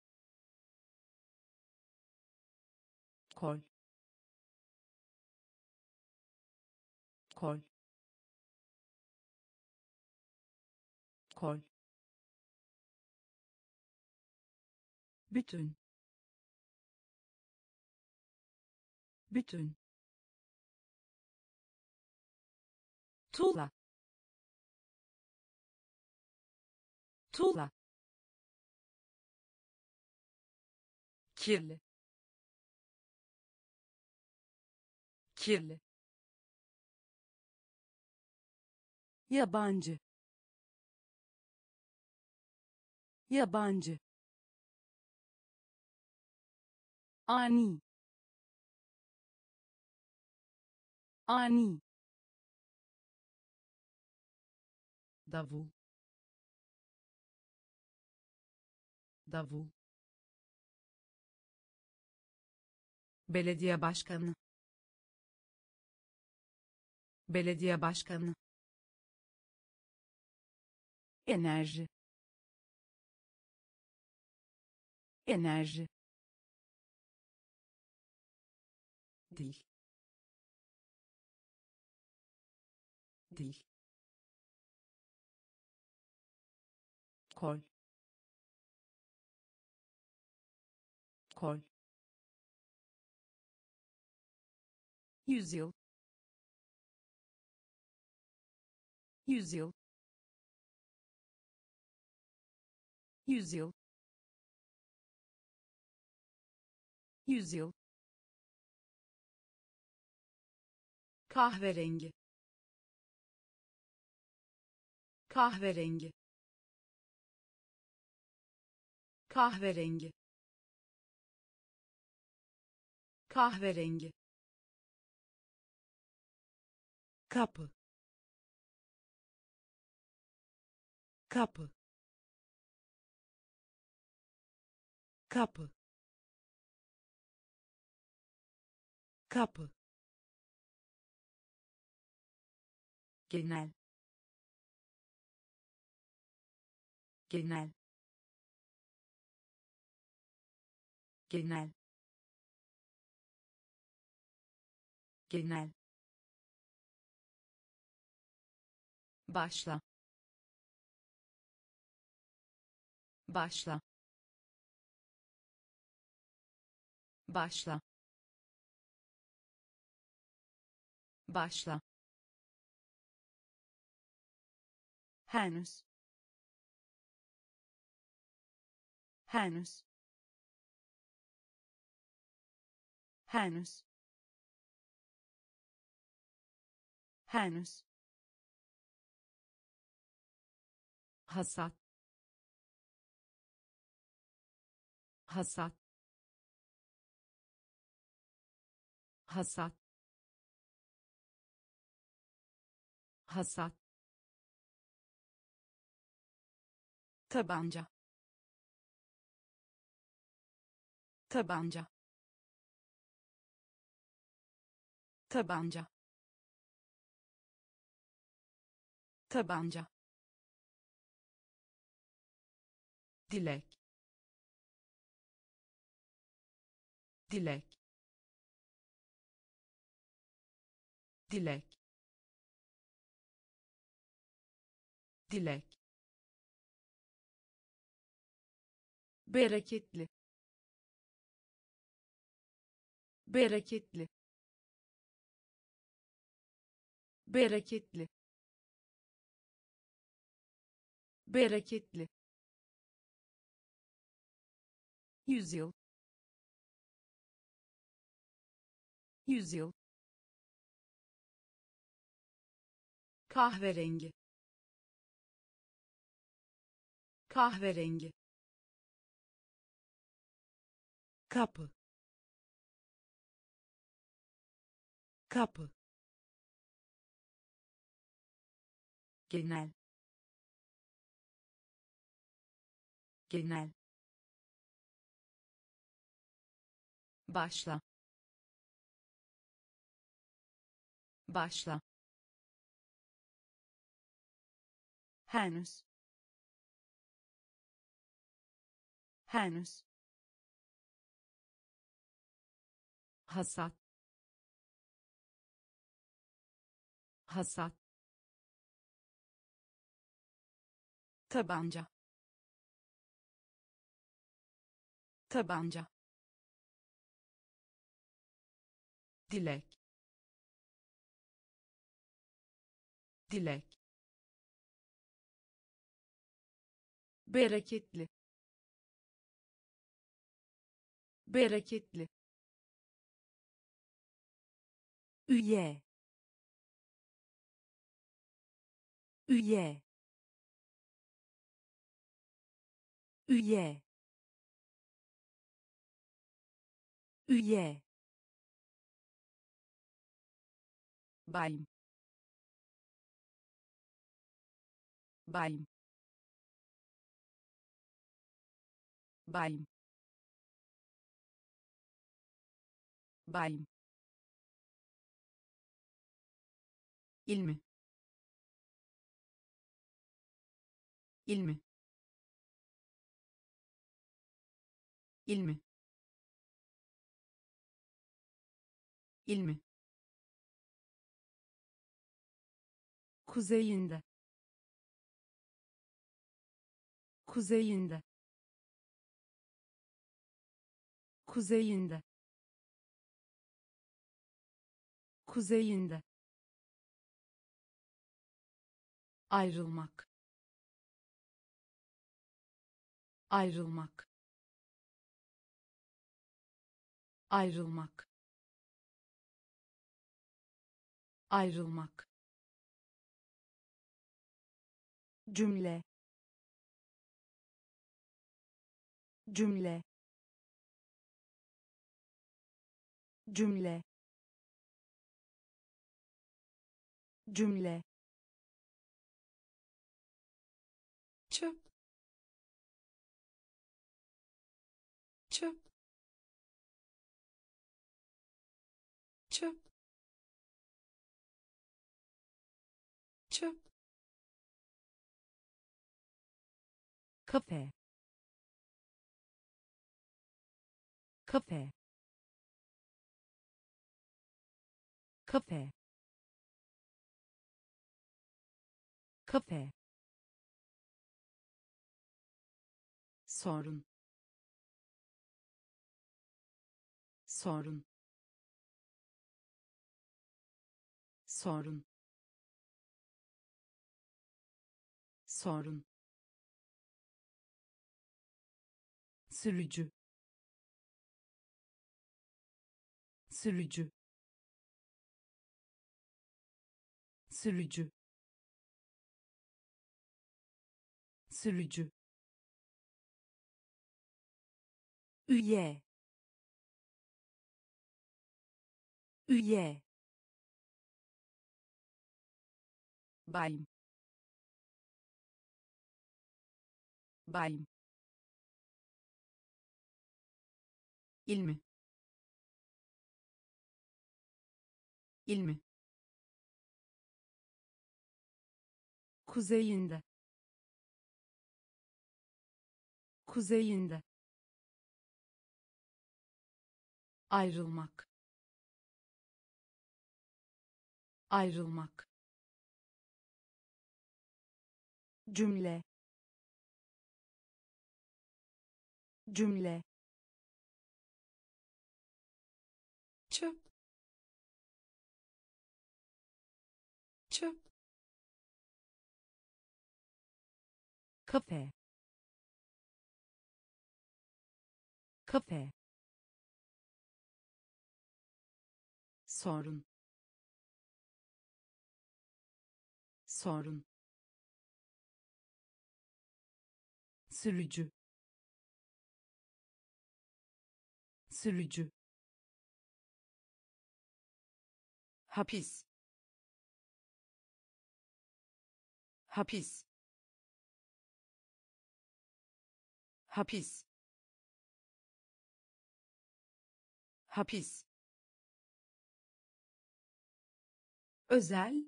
kol, kol, kol, bütün, bütün, tuğla, tuğla, kirli, kirli, yabancı, yabancı, ani, ani, davul, davul, belediye başkanı, belediye başkanı, enerji, enerji, dil, dil, kol, kol, yüzyıl, yüzyıl, yüzyıl, yüzyıl, kahverengi, kahverengi, kahverengi, kahverengi, kapı, kapı, kapı, kapı, genel, genel, genel, genel, başla, başla, başla, başla, henüz, henüz, henüz, henüz, hasat, hasat, hasat, hasat, tabanca, tabanca, tabanca, tabanca, dilek, dilek, dilek, dilek, bereketli, bereketli, bereketli, bereketli, yüzyıl, yüzyıl, kahverengi, kahverengi, kapı, kapı, genel, genel, başla, başla, henüz, henüz, hasat, hasat, tabanca, tabanca, dilek, dilek, bereketli, bereketli, üye, üye, üye, üye, bayım, bayım, bayım, bayım, ilmi, ilmi, ilmi, ilmi, kuzeyinde, kuzeyinde, kuzeyinde, kuzeyinde, ayrılmak, ayrılmak, ayrılmak, ayrılmak, cümle, cümle, cümle, cümle, çöp, çöp, çöp, çöp, kafe, kafe, kafe, kafe, sorun, sorun, sorun, sorun, sürücü, sürücü, sürücü, sürücü, üye, üye, bayım, bayım, ilmi, ilmi, kuzeyinde, kuzeyinde, ayrılmak, ayrılmak, cümle, cümle, çöp, çöp, kafe, kafe, sorun, sorun, sürücü, sürücü, hapis, hapis, hapis, hapis, özel,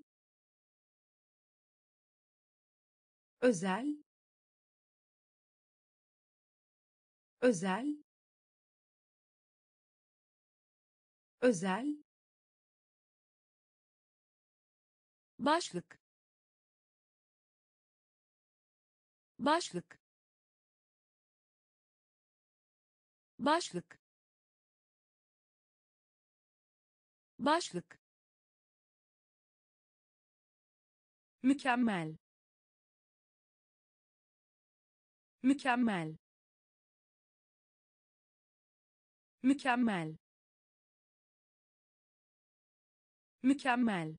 özel, özel, özel, başlık, başlık, başlık, başlık, mükemmel, mükemmel, mükemmel, mükemmel,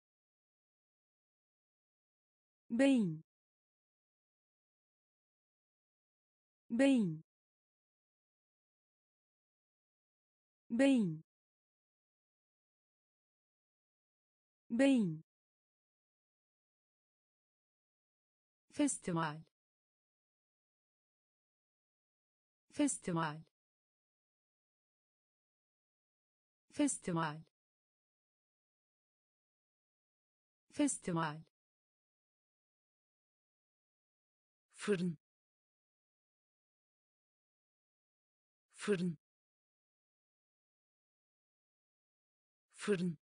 beyin, beyin, beyin, beyin, festival, festival, festival, festival, fırın, fırın, fırın,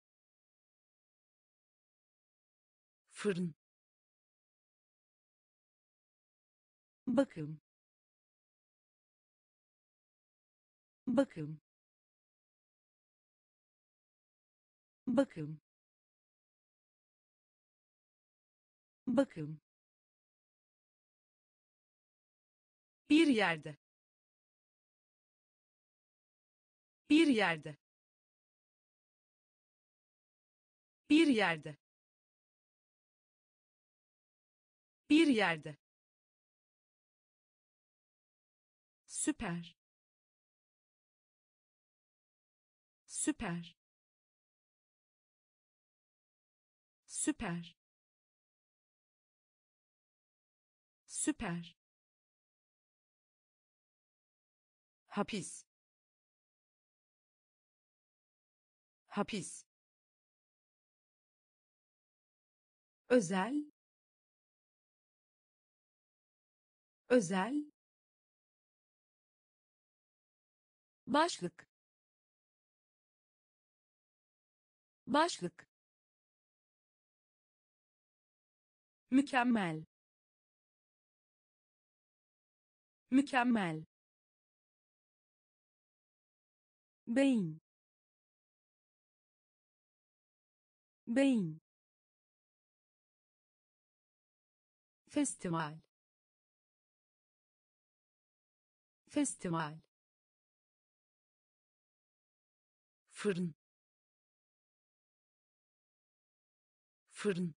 fırın, bakım, bakım, bakım, bakım, bir yerde, bir yerde, bir yerde, bir yerde, süper, süper, süper, süper, hapis, hapis, özel, özel, başlık, başlık, mükemmel, mükemmel, beyin, beyin, festival, festival, fırın, fırın,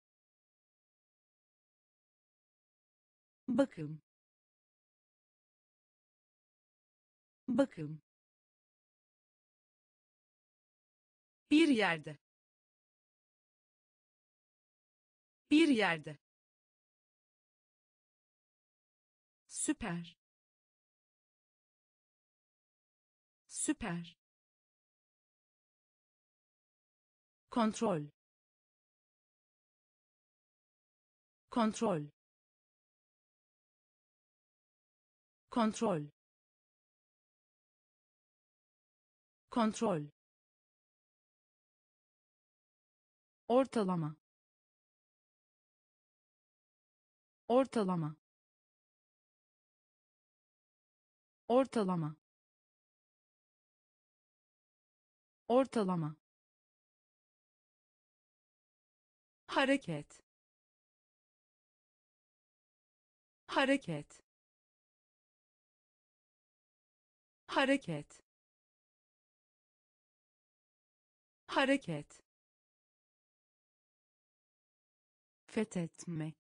bakım, bakım, bir yerde, bir yerde, süper, süper, kontrol, kontrol, kontrol, kontrol, ortalama, ortalama, ortalama, ortalama, hareket, hareket, hareket, hareket, fethetmek,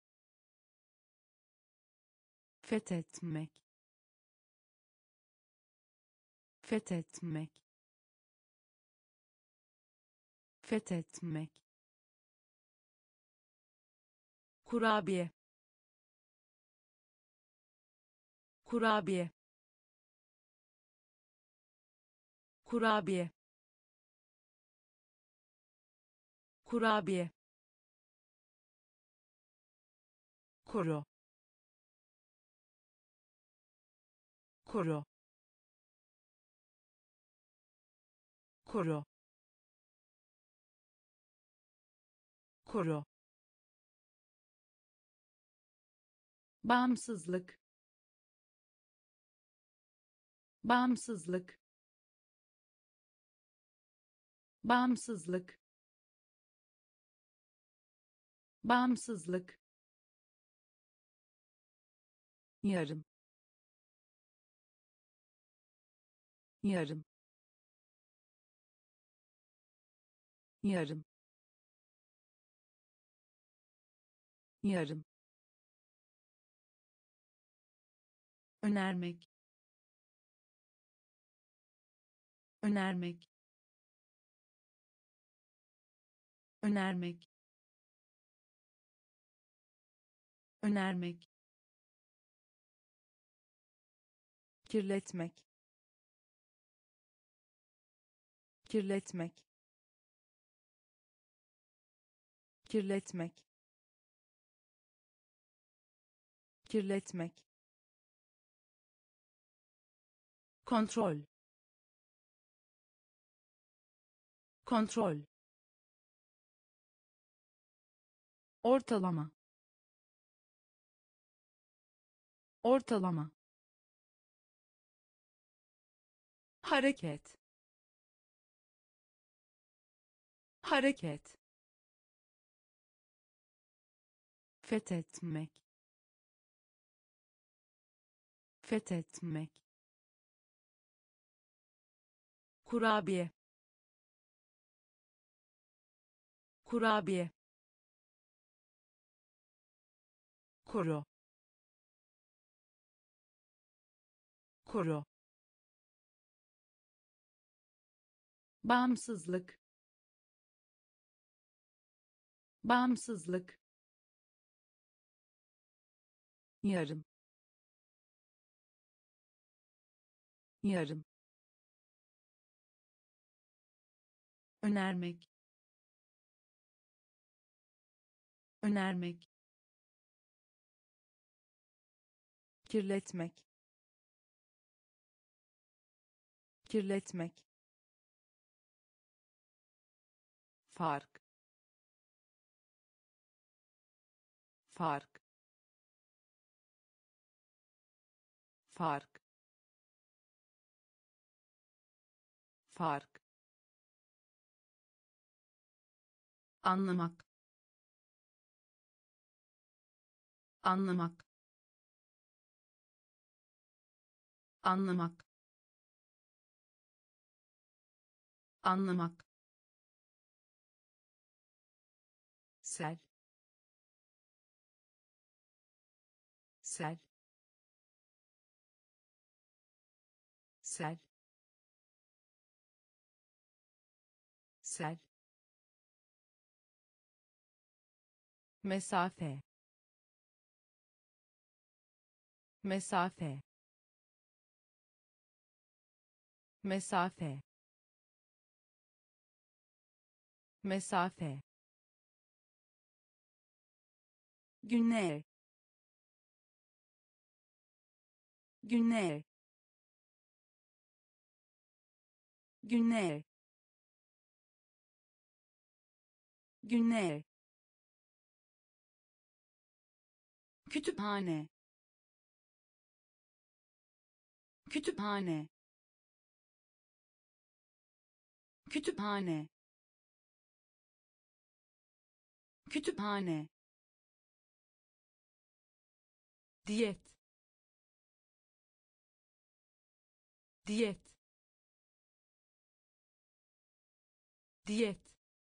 fethetmek, fethetmek, fethetmek, kurabiye, kurabiye, kurabiye, kurabiye, koro, koro, koro, koro, bağımsızlık, bağımsızlık, bağımsızlık, bağımsızlık, yarım, yarım, yarım, yarım, önermek, önermek, önermek, önermek, kirletmek, kirletmek, kirletmek, kirletmek, kontrol, kontrol, ortalama, ortalama, hareket, hareket, fethetmek, fethetmek, kurabiye, kurabiye, koro, koro, bağımsızlık, bağımsızlık, yarım, yarım, önermek, önermek, kirletmek, kirletmek, fark, fark, fark, fark, anlamak, anlamak, anlamak, anlamak, sel, sel, sel, sel, mesafe, mesafe, mesafe, mesafe, günler, günler, günler, günler, kütüphane, kütüphane, kütüphane, kütüphane, diyet, diyet, diyet,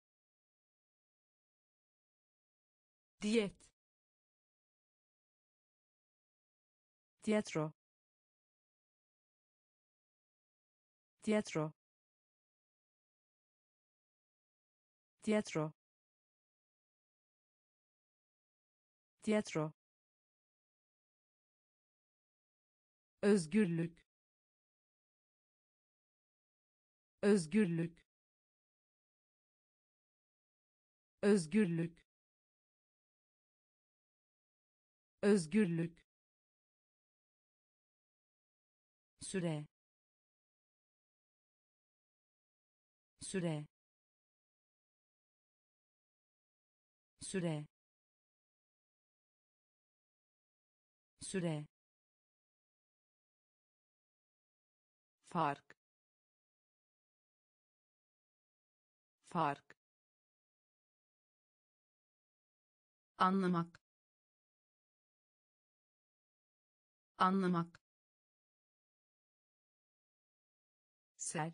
diyet, tiyatro, tiyatro, tiyatro, tiyatro, özgürlük, özgürlük, özgürlük, özgürlük, süre, süre, süre, süre, fark, fark, anlamak, anlamak, sel,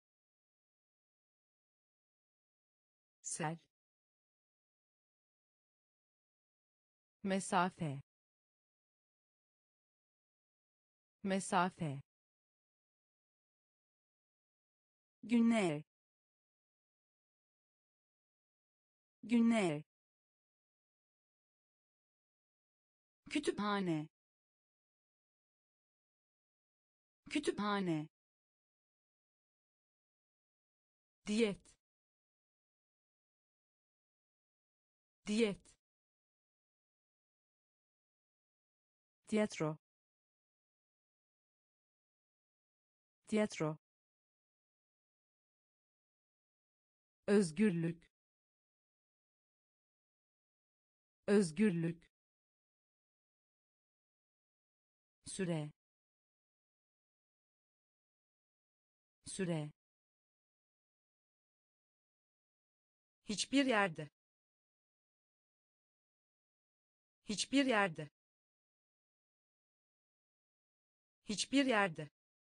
sel, mesafe, mesafe, günler, günler, kütüphane, kütüphane, diyet, diyet, tiyatro, tiyatro, özgürlük, özgürlük, süre, süre, hiçbir yerde, hiçbir yerde, hiçbir yerde,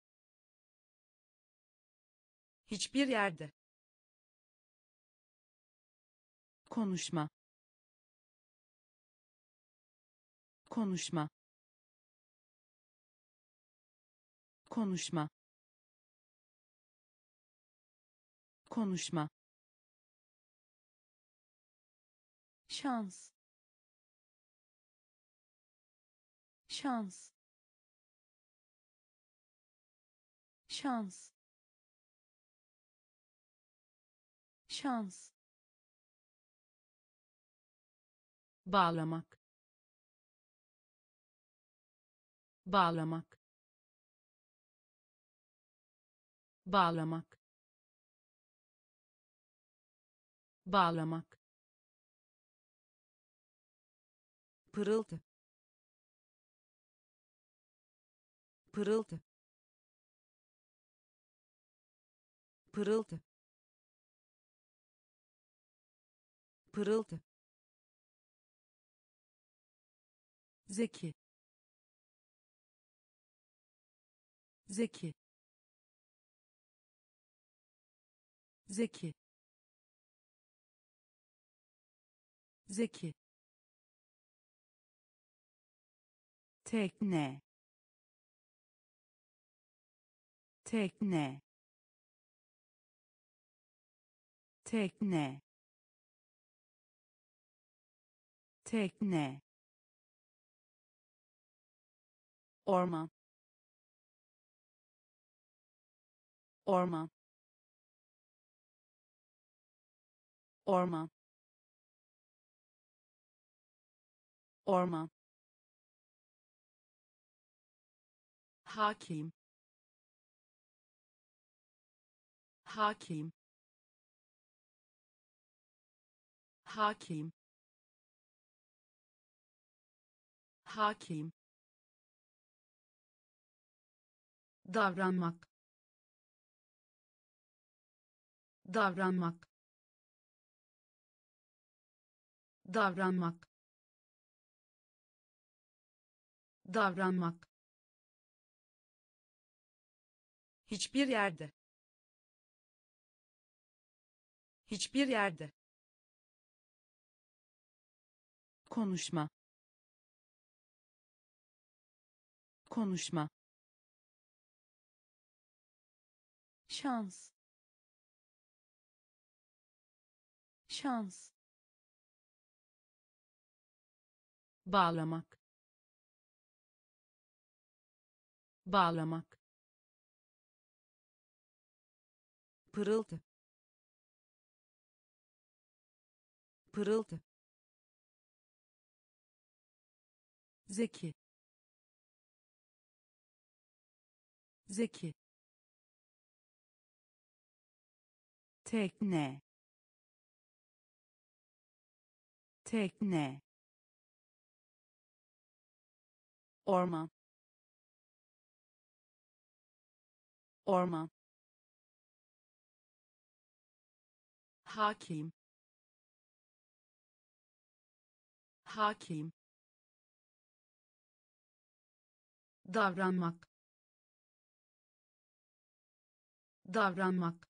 hiçbir yerde, konuşma, konuşma, konuşma, konuşma, şans, şans, şans, şans, bağlamak, bağlamak, bağlamak, bağlamak, pırıltı, pırıltı, pırıltı, pırıltı, zeki, zeki, zeki, zeki, tekne, tekne, tekne, tekne, orman, orman, orman, orman, hakim, hakim, hakim, hakim, davranmak, davranmak, davranmak, davranmak, hiçbir yerde, hiçbir yerde, konuşma, konuşma, şans, şans, bağlamak, bağlamak, pırıltı, pırıltı, zeki, zeki, tekne, tekne, orman, orman, hakim, hakim, davranmak, davranmak,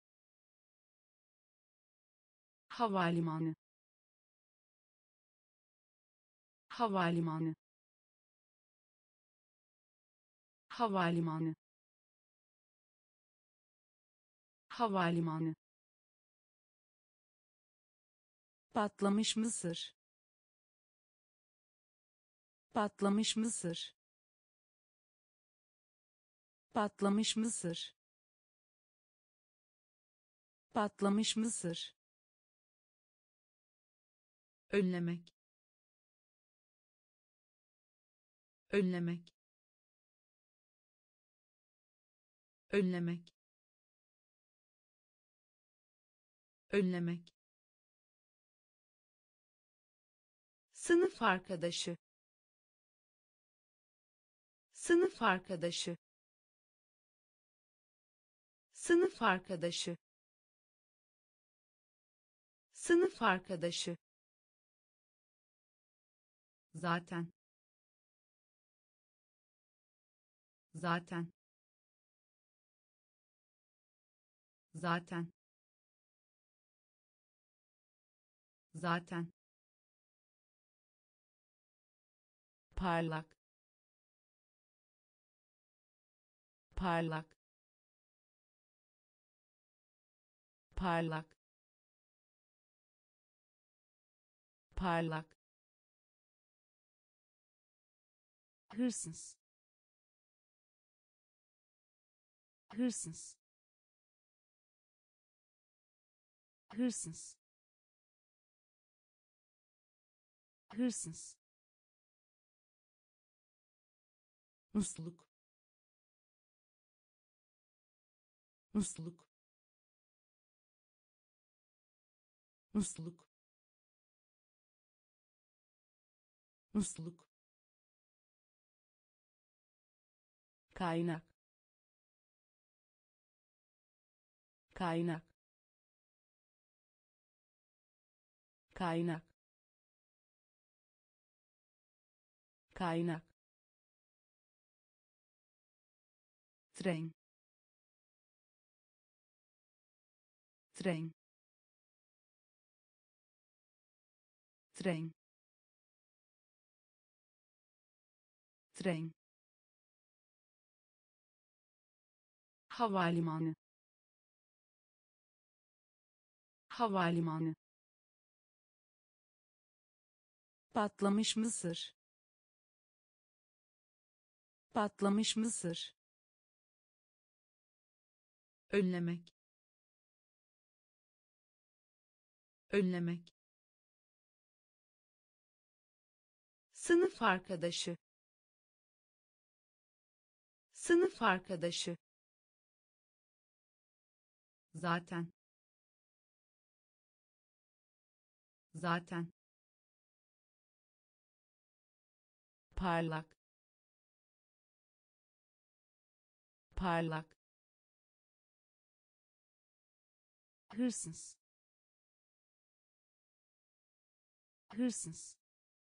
havalimanı, havalimanı, havalimanı, havalimanı, patlamış mısır, patlamış mısır, patlamış mısır, patlamış mısır, önlemek, önlemek, önlemek, önlemek, sınıf arkadaşı, sınıf arkadaşı, sınıf arkadaşı, Sınıf arkadaşı. Zaten. Zaten. Zaten. Zaten. Parlak. Parlak. Parlak. Parlak. Hırsız. Hırsız. Hırsız. Hırsız. Musluk. Musluk. Musluk. Musluk. Kaynak. Kaynak. Kaynak. Kaynak. Tren. Tren. Tren. Tren. Havalimanı. Havalimanı. Patlamış mısır. Patlamış mısır. Önlemek. Önlemek. Sınıf arkadaşı. Sınıf arkadaşı. Zaten. Zaten. Parlak. Parlak. Hırsız. Hırsız.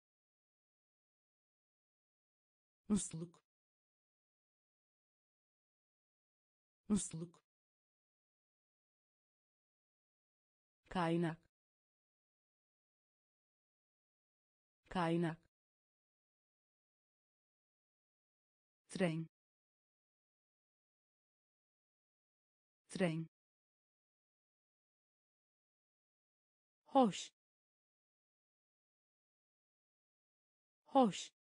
Musluk. Musluk. Kaynak. Kaynak. Tren. Tren. Hoş. Hoş.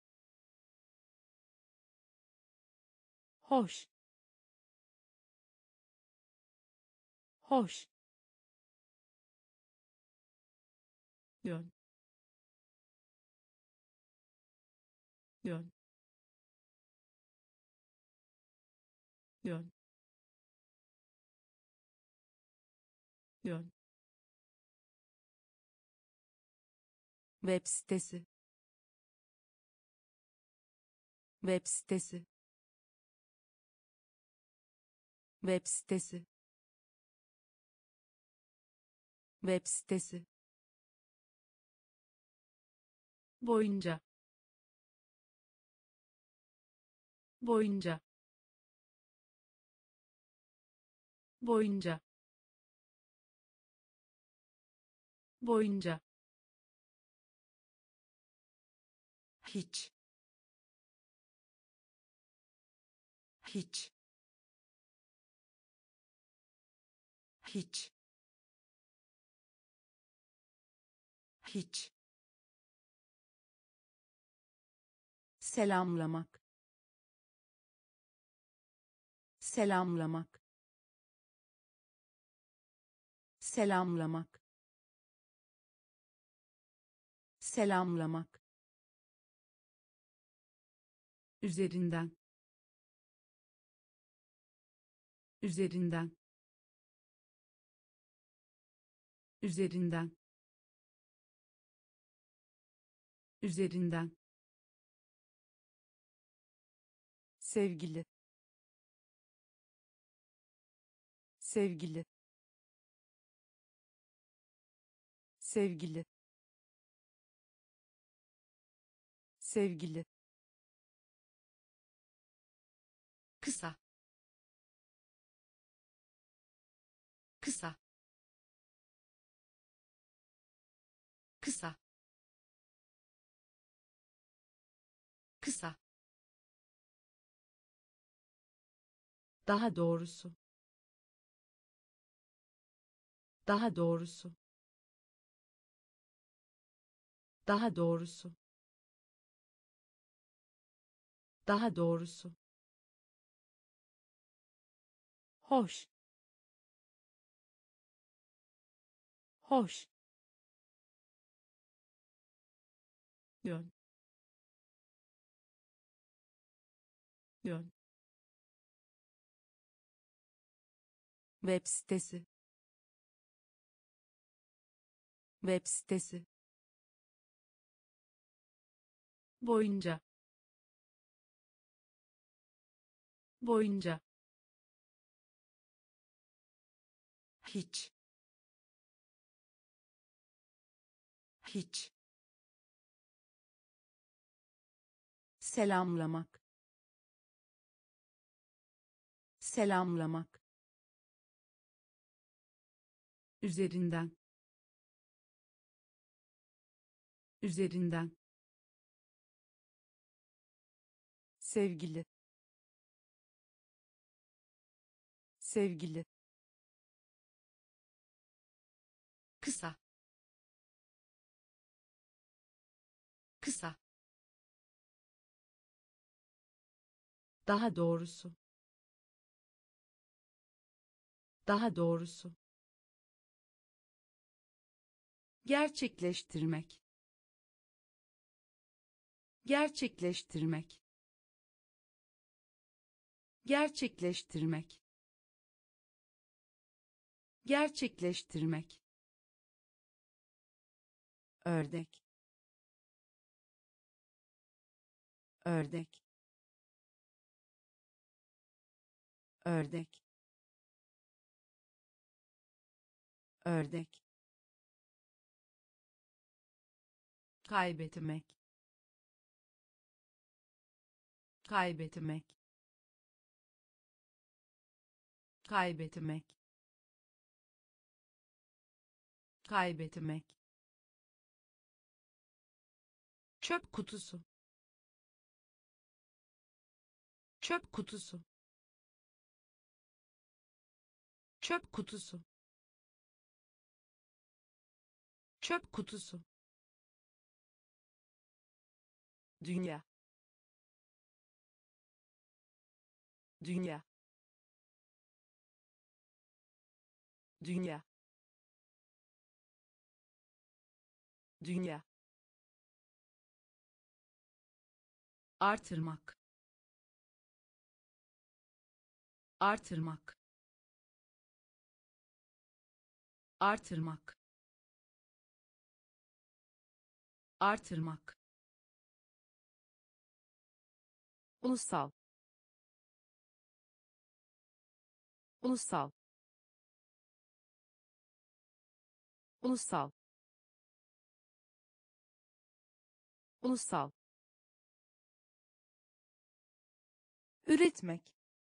Hoş. Hoş. Yön. Yön. Yön. Yön. Web sitesi. Web sitesi. Web sitesi. Web sitesi. Boyunca. Boyunca. Boyunca. Boyunca. Hiç. Hiç. Hiç. Hiç. Selamlamak. Selamlamak. Selamlamak. Selamlamak. Üzerinden. Üzerinden. Üzerinden. Üzerinden. Sevgili. Sevgili. sevgili, sevgili, kısa, kısa, kısa, kısa, daha doğrusu, daha doğrusu, daha doğrusu, daha doğrusu, hoş, hoş, yön, yön, web sitesi, web sitesi, boyunca, boyunca, hiç, hiç, selamlamak, selamlamak, üzerinden, üzerinden, sevgili, sevgili, kısa, kısa, daha doğrusu, daha doğrusu, gerçekleştirmek, gerçekleştirmek, gerçekleştirmek, gerçekleştirmek, ördek, ördek, ördek, ördek, kaybetmek, kaybetmek, kaybetmek, kaybetmek, çöp kutusu, çöp kutusu, çöp kutusu, çöp kutusu, dünya, dünya, dünya, dünya, artırmak, artırmak, artırmak, artırmak, ulusal, ulusal, ulusal, ulusal, üretmek,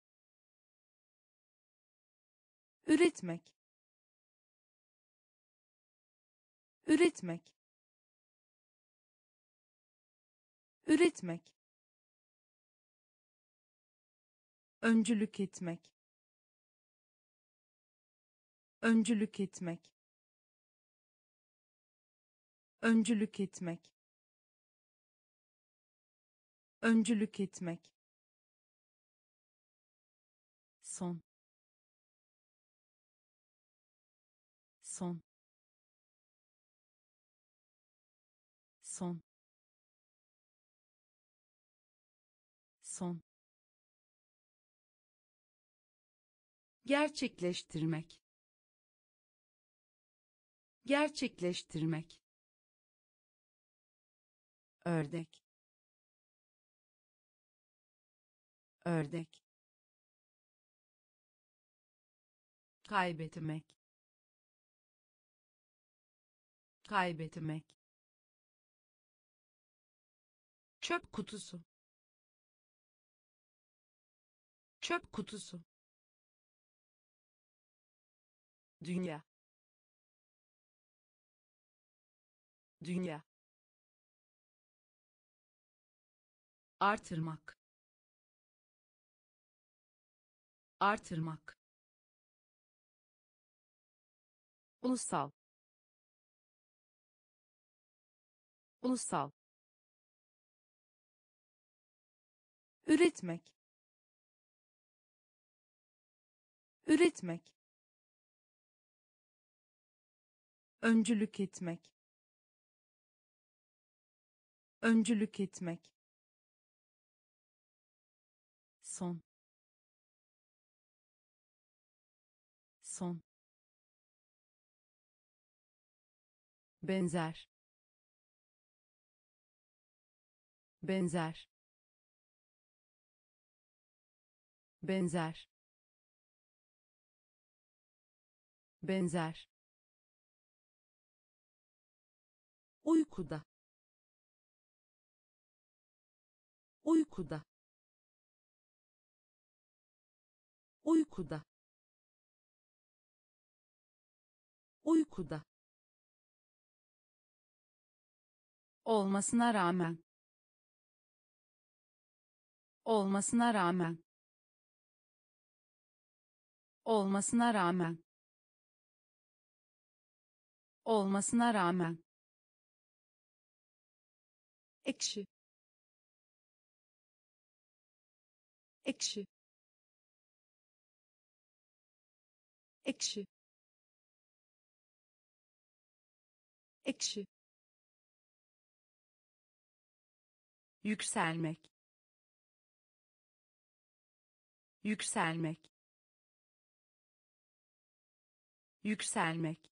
üretmek, üretmek, üretmek, öncülük etmek, öncülük etmek, öncülük etmek, öncülük etmek, son, son, son, son, gerçekleştirmek, gerçekleştirmek, ördek, ördek, kaybetmek, kaybetmek, çöp kutusu, çöp kutusu, dünya, dünya, artırmak, artırmak, ulusal, ulusal, üretmek, üretmek, öncülük etmek, öncülük etmek, son, son, benzer, benzer, benzer, benzer, uykuda, uykuda, uykuda, uykuda, olmasına rağmen, olmasına rağmen, olmasına rağmen, olmasına rağmen, ekşi, ekşi, ekşi, ekşi, yükselmek, yükselmek, yükselmek,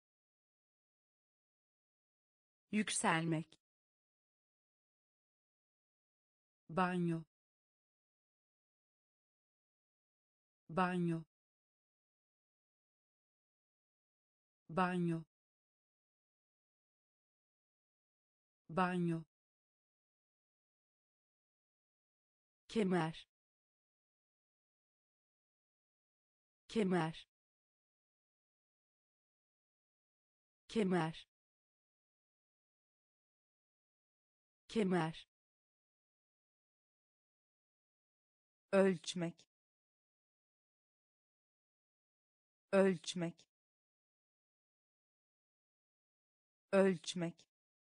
yükselmek, banyo, banyo, banyo, banyo, kemer, kemer, kemer, kemer, ölçmek, ölçmek, ölçmek,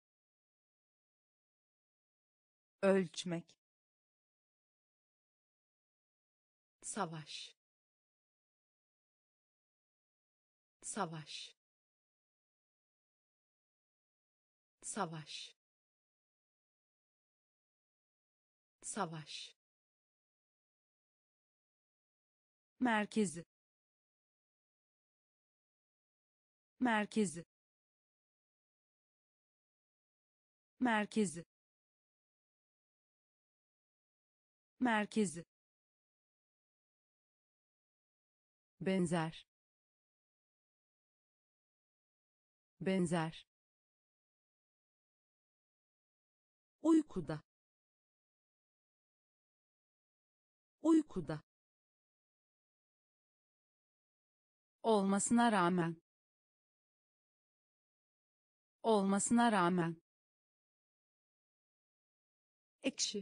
ölçmek, savaş, savaş, savaş, savaş, merkezi, merkezi, merkezi, merkezi, benzer, benzer, uykuda, uykuda, olmasına rağmen, olmasına rağmen, ekşi,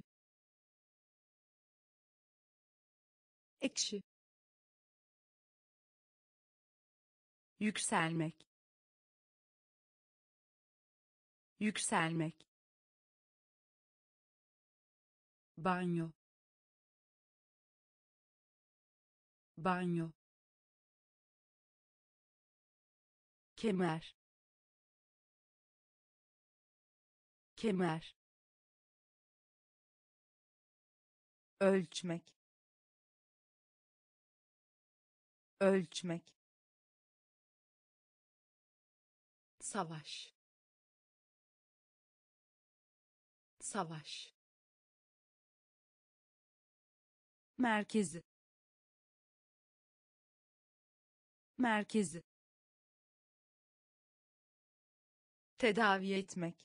ekşi, yükselmek, yükselmek, banyo, banyo, kemer, kemer, ölçmek, ölçmek, savaş, savaş, merkezi, merkezi, tedavi etmek,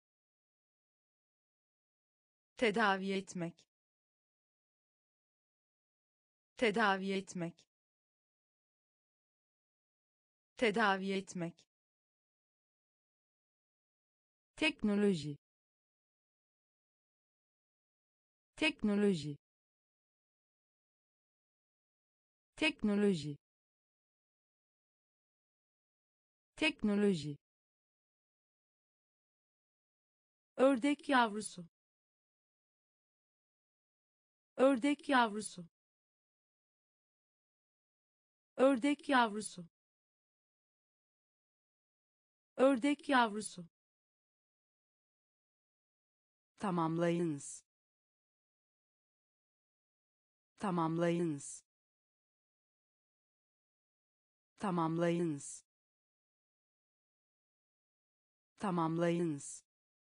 tedavi etmek, tedavi etmek, tedavi etmek, teknoloji, teknoloji, teknoloji, teknoloji, ördek yavrusu, ördek yavrusu, ördek yavrusu, ördek yavrusu, tamamlayınız, tamamlayınız, tamamlayınız, tamamlayınız,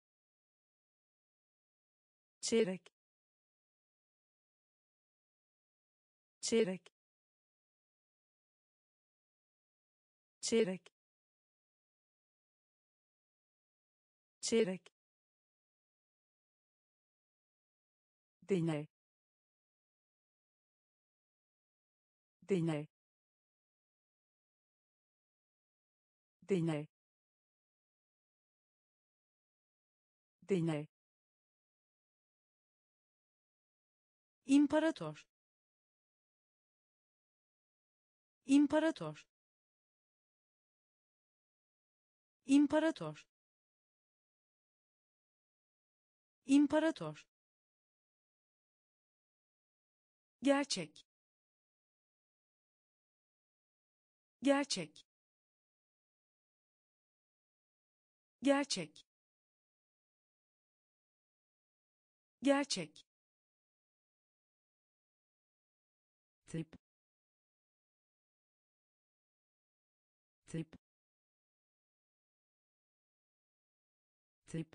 çeyrek, çeyrek, çeyrek, çeyrek, deney, deney, deney, deney, imparator, imparator, imparator, imparator, gerçek, gerçek, gerçek, gerçek, tip, tip, tip,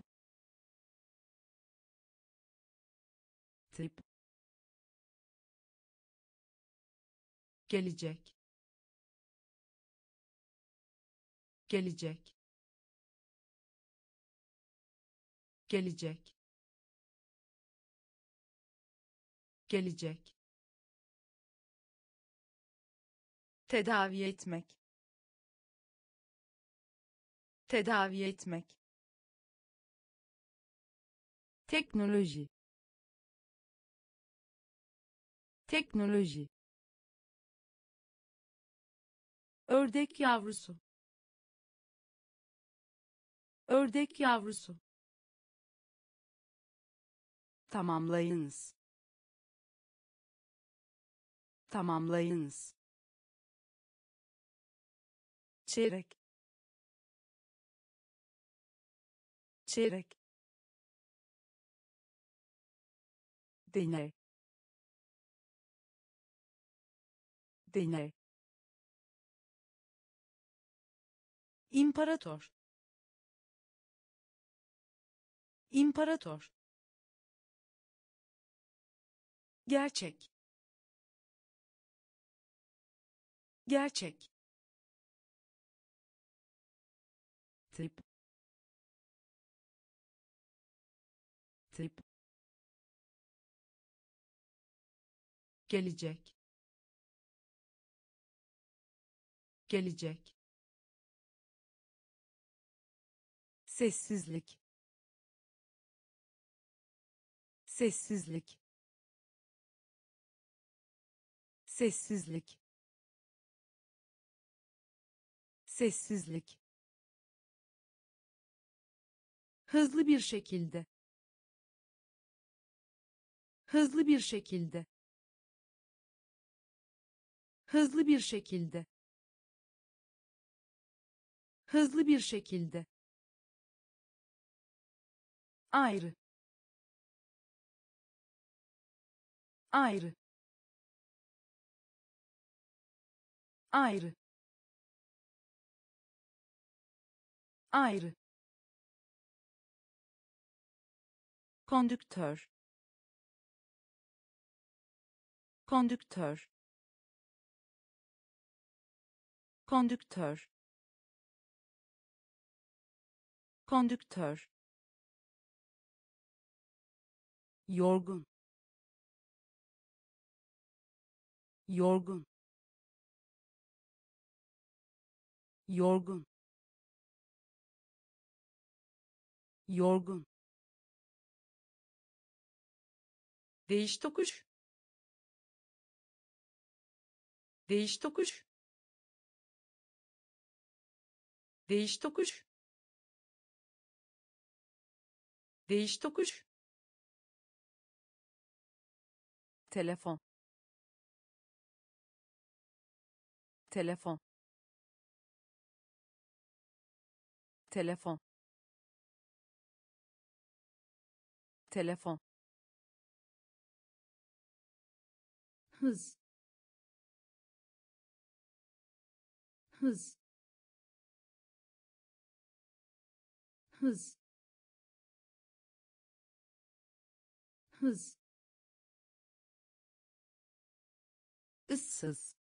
tip, gelecek, gelecek, gelecek, gelecek, tedavi etmek, tedavi etmek, teknoloji, teknoloji, ördek yavrusu, ördek yavrusu, tamamlayınız, tamamlayınız, çeyrek, çeyrek, deney, deney, imparator, imparator, gerçek, gerçek, tip, tip, gelecek, gelecek, sessizlik, sessizlik, sessizlik, sessizlik, hızlı bir şekilde, hızlı bir şekilde, hızlı bir şekilde, hızlı bir şekilde, ayrı, ayrı, ayrı, ayrı, kondüktör, kondüktör, kondüktör, Konduktör. Yorgun. Yorgun. Yorgun. Yorgun. Değiş tokuş. Değiş tokuş. Değiş tokuş. Değiş tokuş. Telefon. Telefon. Telefon. Telefon. Hız. Hız. Hız. Hız. Issız.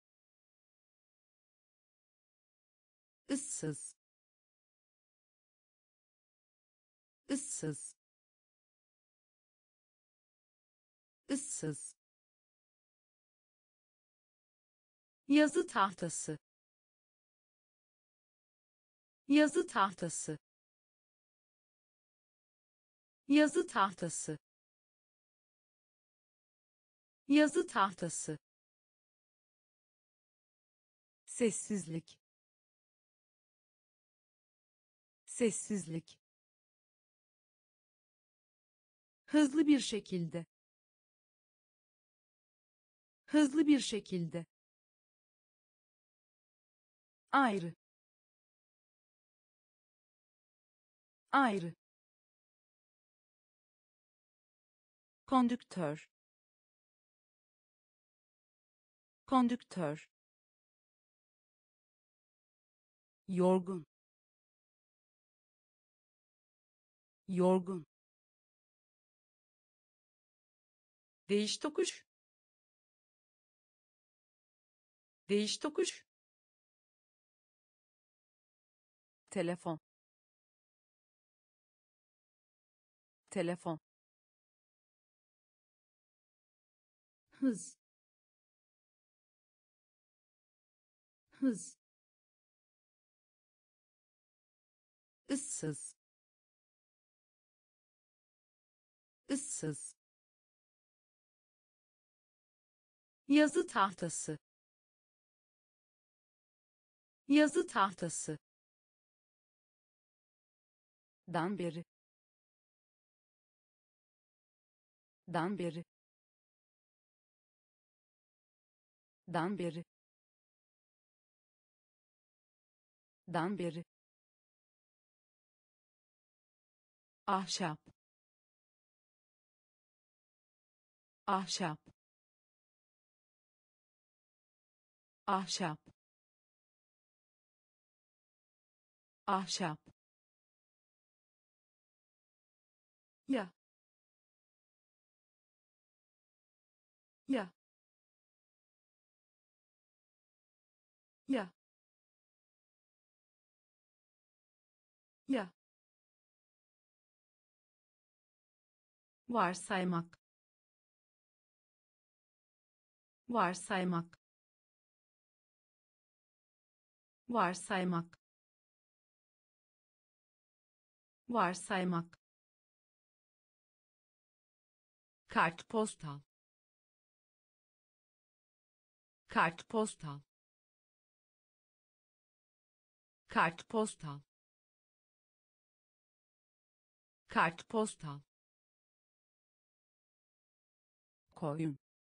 Issız. Issız. Issız. Yazı tahtası. Yazı tahtası. Yazı tahtası. Yazı tahtası. Sessizlik. Sessizlik. Hızlı bir şekilde. Hızlı bir şekilde. Ayrı. Ayrı. Konduktör. Konduktör. Yorgun. Yorgun. Değiş tokuş. Değiş tokuş. Telefon. Telefon. Hız. Hız. Issız. Issız. Yazı tahtası. Yazı tahtası. Dan beri. Dan beri. Dan beri. Dan beri. Ahşap. Ahşap. Ahşap. Ahşap. Ya. Ya. Ya. Ya. Varsaymak. Varsaymak. Varsaymak. Varsaymak. Kartpostal. Kartpostal. Kartpostal. Kartpostal. Koyun.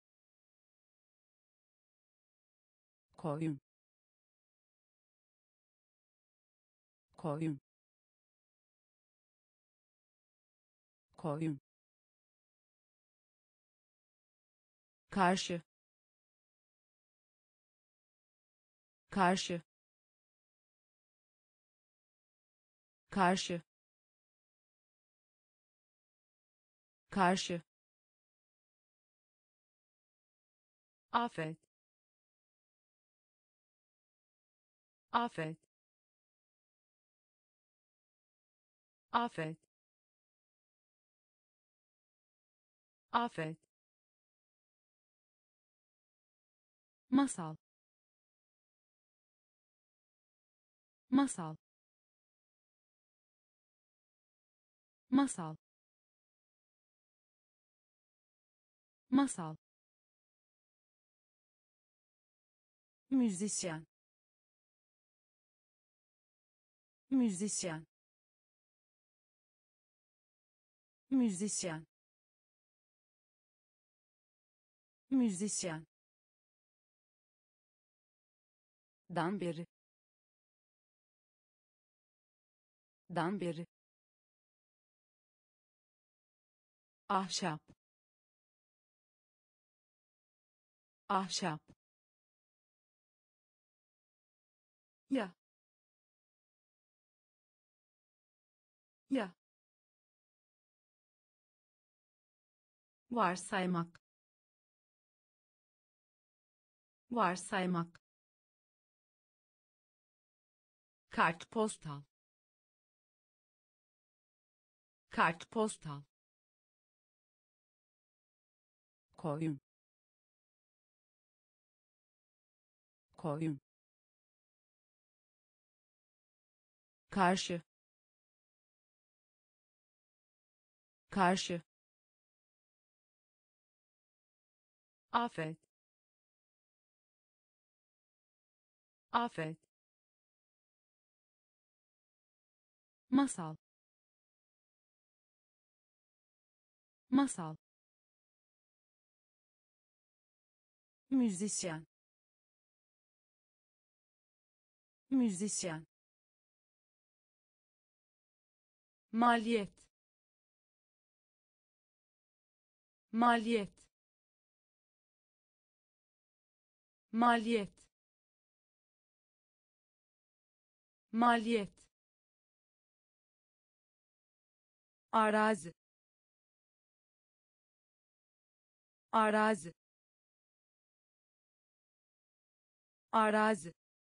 Koyun. Koyun. Koyun. Karşı. Karşı. Karşı. Karşı. Afet. Afet. afet, afet, masal, masal, masal, masal, müzisyen, müzisyen, müzisyen, müzisyen, dan beri, dan beri, ahşap, ahşap, ya, ya, varsaymak, varsaymak, kartpostal, kartpostal, koyun, koyun, karşı, karşı, afet, afet, masal, masal, müzisyen, müzisyen, maliyet, maliyet, maliyet, maliyet, arazi, arazi, arazi,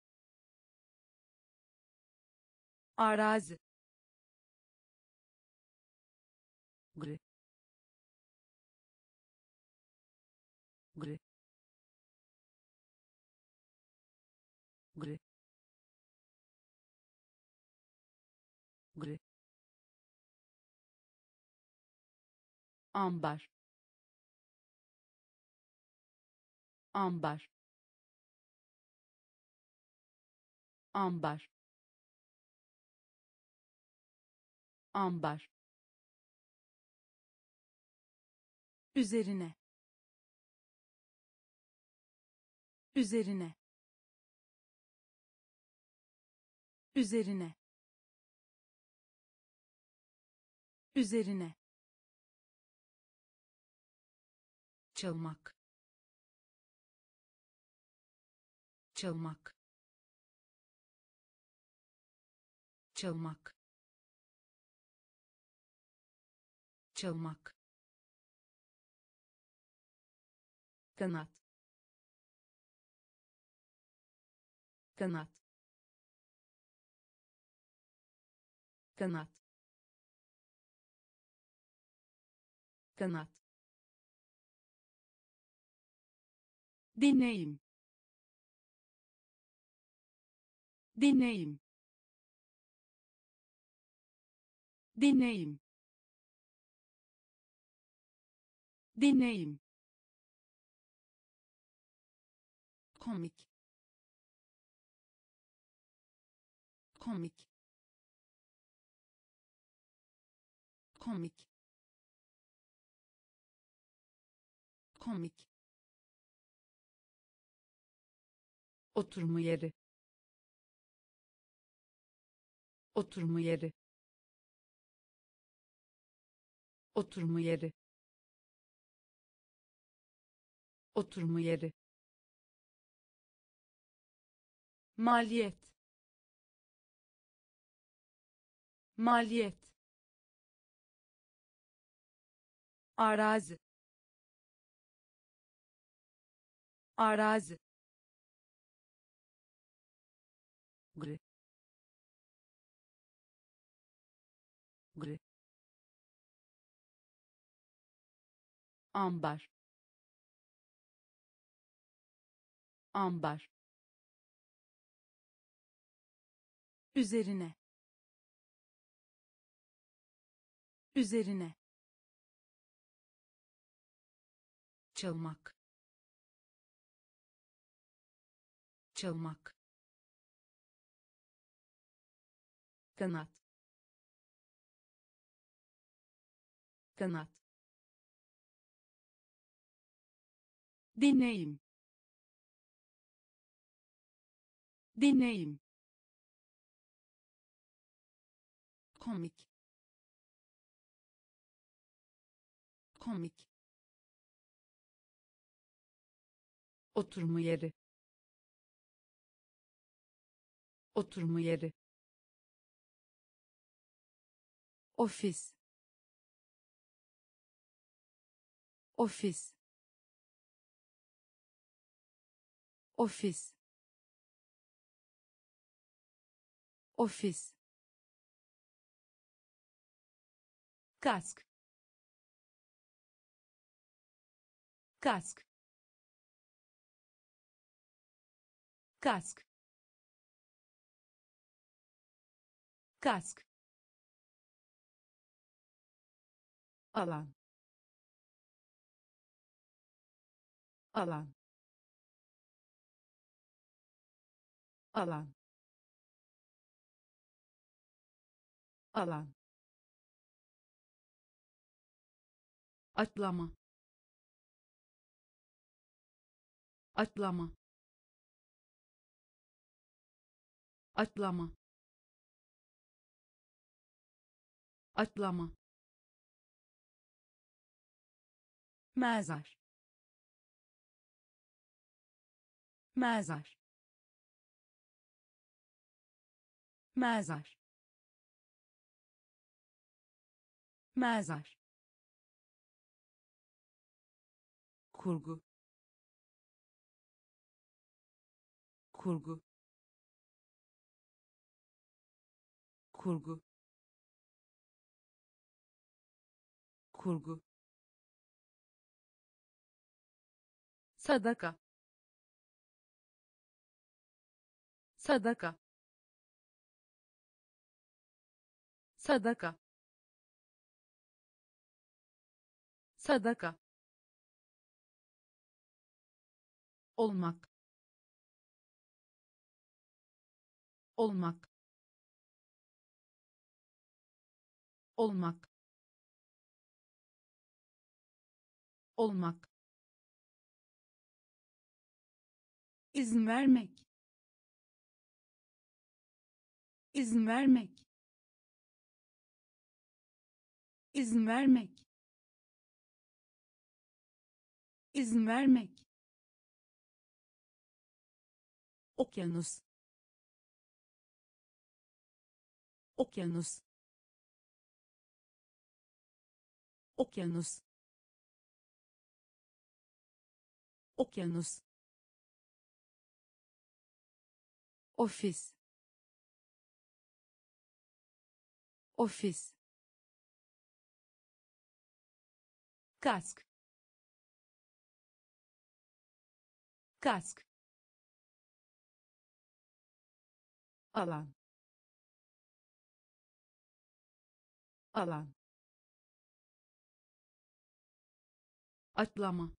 arazi, gri, gri, gri, gri, ambar, ambar, ambar, ambar, üzerine, üzerine, üzerine, üzerine, çalmak, çalmak, çalmak, çalmak, kanat, kanat, kanat, kanat, deneyim, deneyim, deneyim, deneyim, komik, komik, komik, komik, oturma yeri, oturma yeri, oturma yeri, oturma yeri, maliyet, maliyet, arazi, arazi, gri, gri, ambar, ambar, üzerine, üzerine, çalmak, çalmak, kanat, kanat, deneyim, deneyim, komik, komik, oturma yeri, oturma yeri, ofis, ofis, ofis, ofis, kask, kask, kask, kask, alan, alan, alan, alan, atlama, atlama, atlama, atlama, mezar, mezar, mezar, mezar, kurgu, kurgu, kurgu, kurgu, sadaka, sadaka, sadaka, sadaka, olmak, olmak, olmak, olmak, izin vermek, izin vermek, izin vermek, izin vermek, okyanus, okyanus, okyanus, okyanus, ofis, ofis, kask, kask, alan, alan, atlama,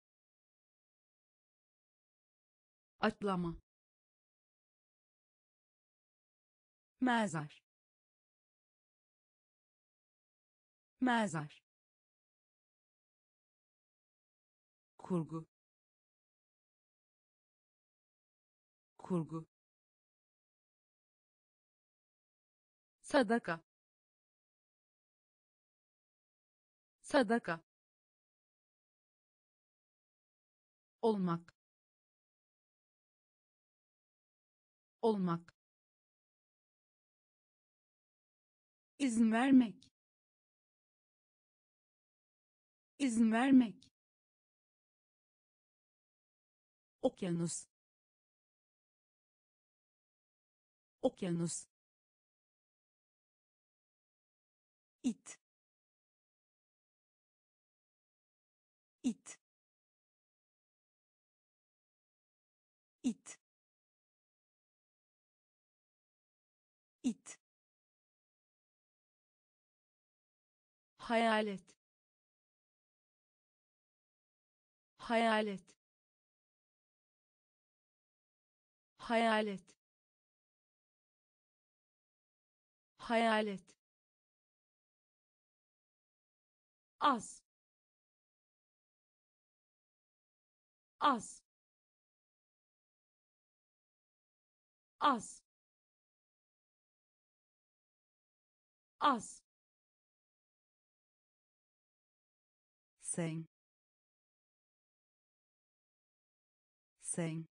atlama, mezar, mezar, kurgu, kurgu, sadaka, sadaka, olmak, olmak, izin vermek, izin vermek, okyanus, okyanus, it it it it hayalet hayalet hayalet hayalet az az az az sen sen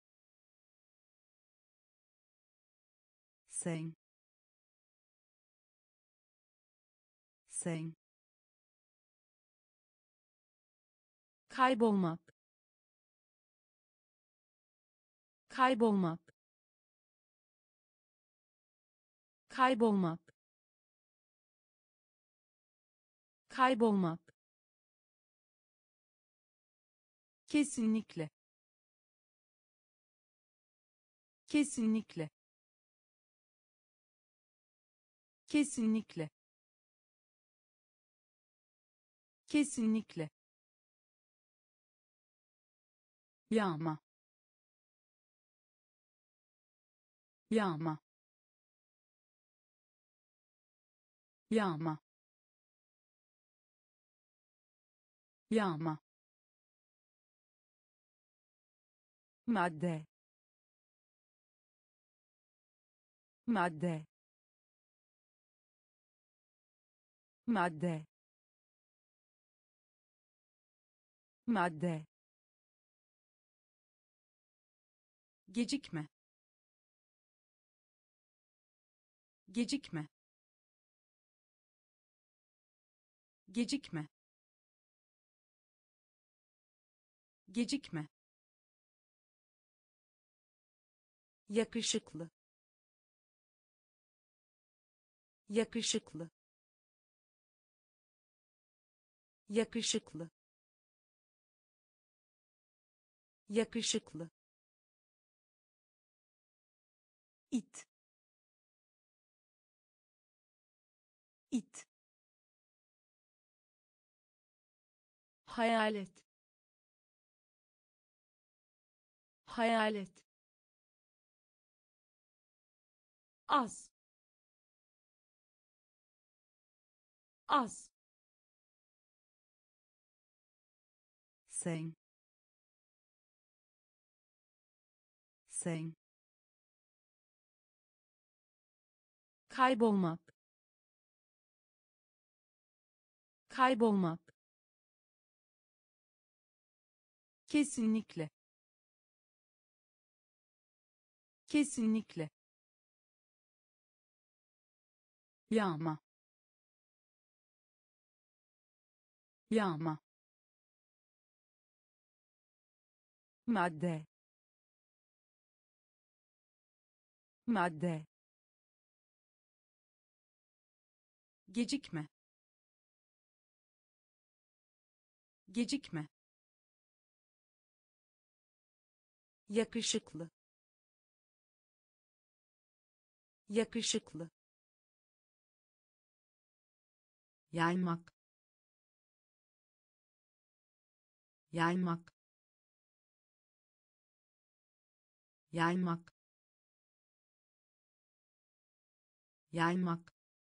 sen sen kaybolmak kaybolmak kaybolmak kaybolmak kesinlikle kesinlikle kesinlikle kesinlikle yağma yağma yağma yağma madde madde madde madde gecikme gecikme gecikme gecikme yakışıklı yakışıklı yakışıklı yakışıklı it it hayalet hayalet az az sen sen kaybolmak kaybolmak kesinlikle kesinlikle yağma yağma madde madde gecikme gecikme yakışıklı yakışıklı yaymak yaymak yaymak yaymak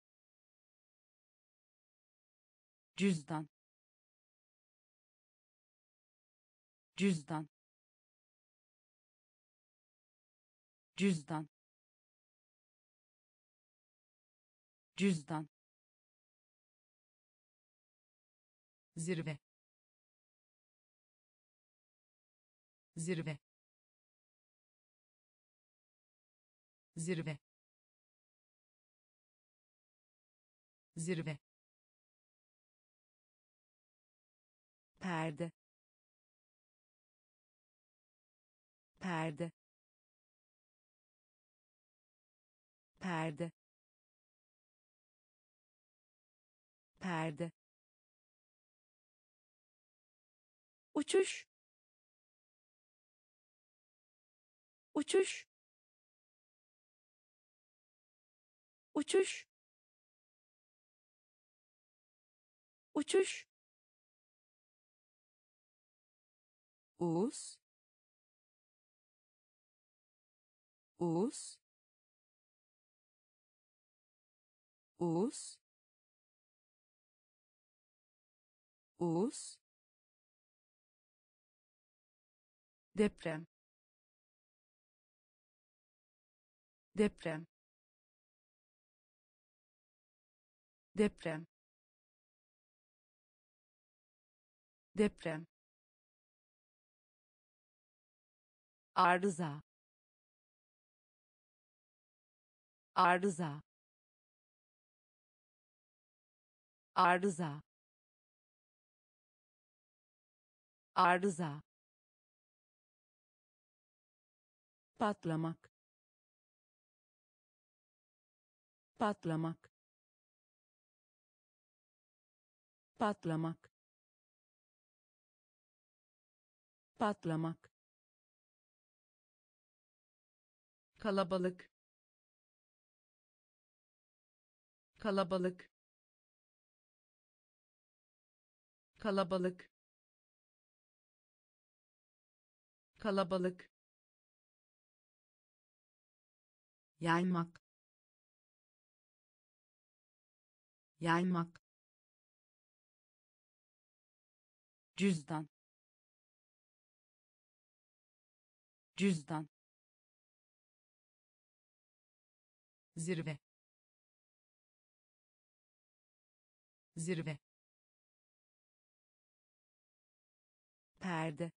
cüzdan cüzdan cüzdan cüzdan zirve zirve zirve zirve perde perde perde perde, uçuş, uçuş, uçuş, uçuş, us, us, us, us, deprem, deprem, deprem, deprem, arıza, arıza, arıza, arıza, patlamak, patlamak, patlamak, patlamak, kalabalık, kalabalık, kalabalık, kalabalık, yaymak, yaymak, cüzdan, cüzdan, zirve, zirve, perde,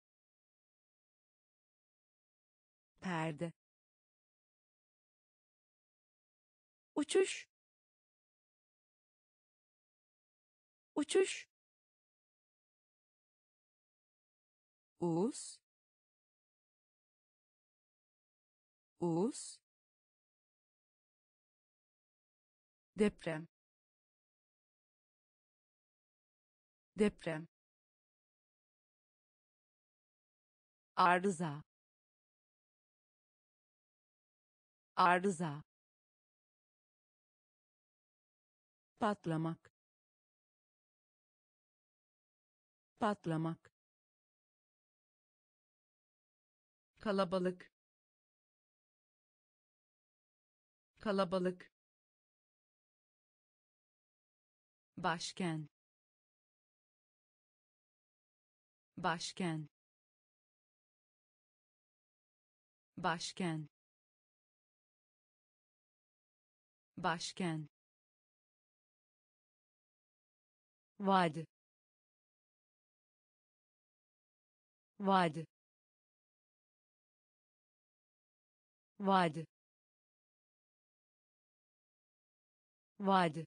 perde, uçuş, uçuş, us, us, deprem, deprem, arıza, arıza, patlamak, patlamak, kalabalık, kalabalık, başkent, başkent, başkent, başkent, vadi, vadi, vadi, vadi,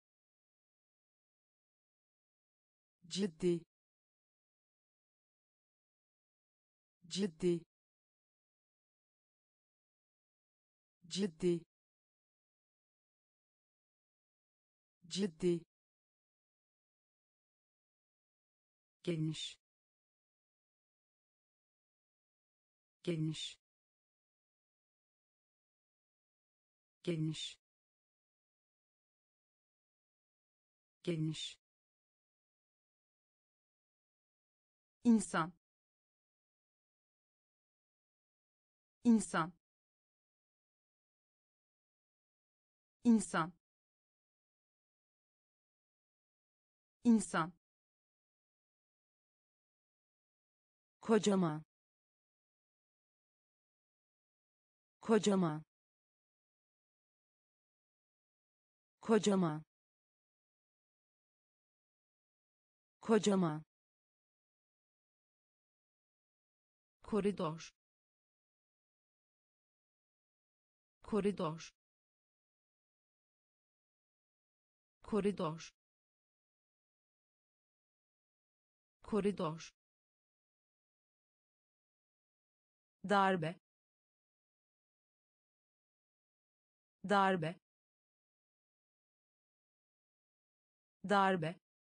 ciddi, ciddi, ciddi, ciddi, geniş, geniş, geniş, geniş, insan, insan, insan, insan, kocaman, kocaman, kocaman, kocaman, koridor, koridor, koridor, koridor, darbe, darbe, darbe,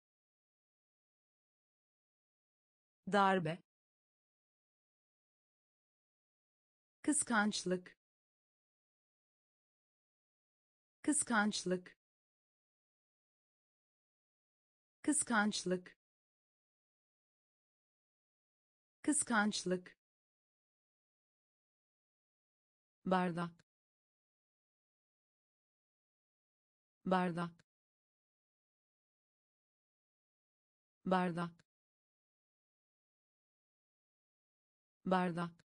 darbe, kıskançlık, kıskançlık, kıskançlık, kıskançlık, bardak, bardak, bardak, bardak,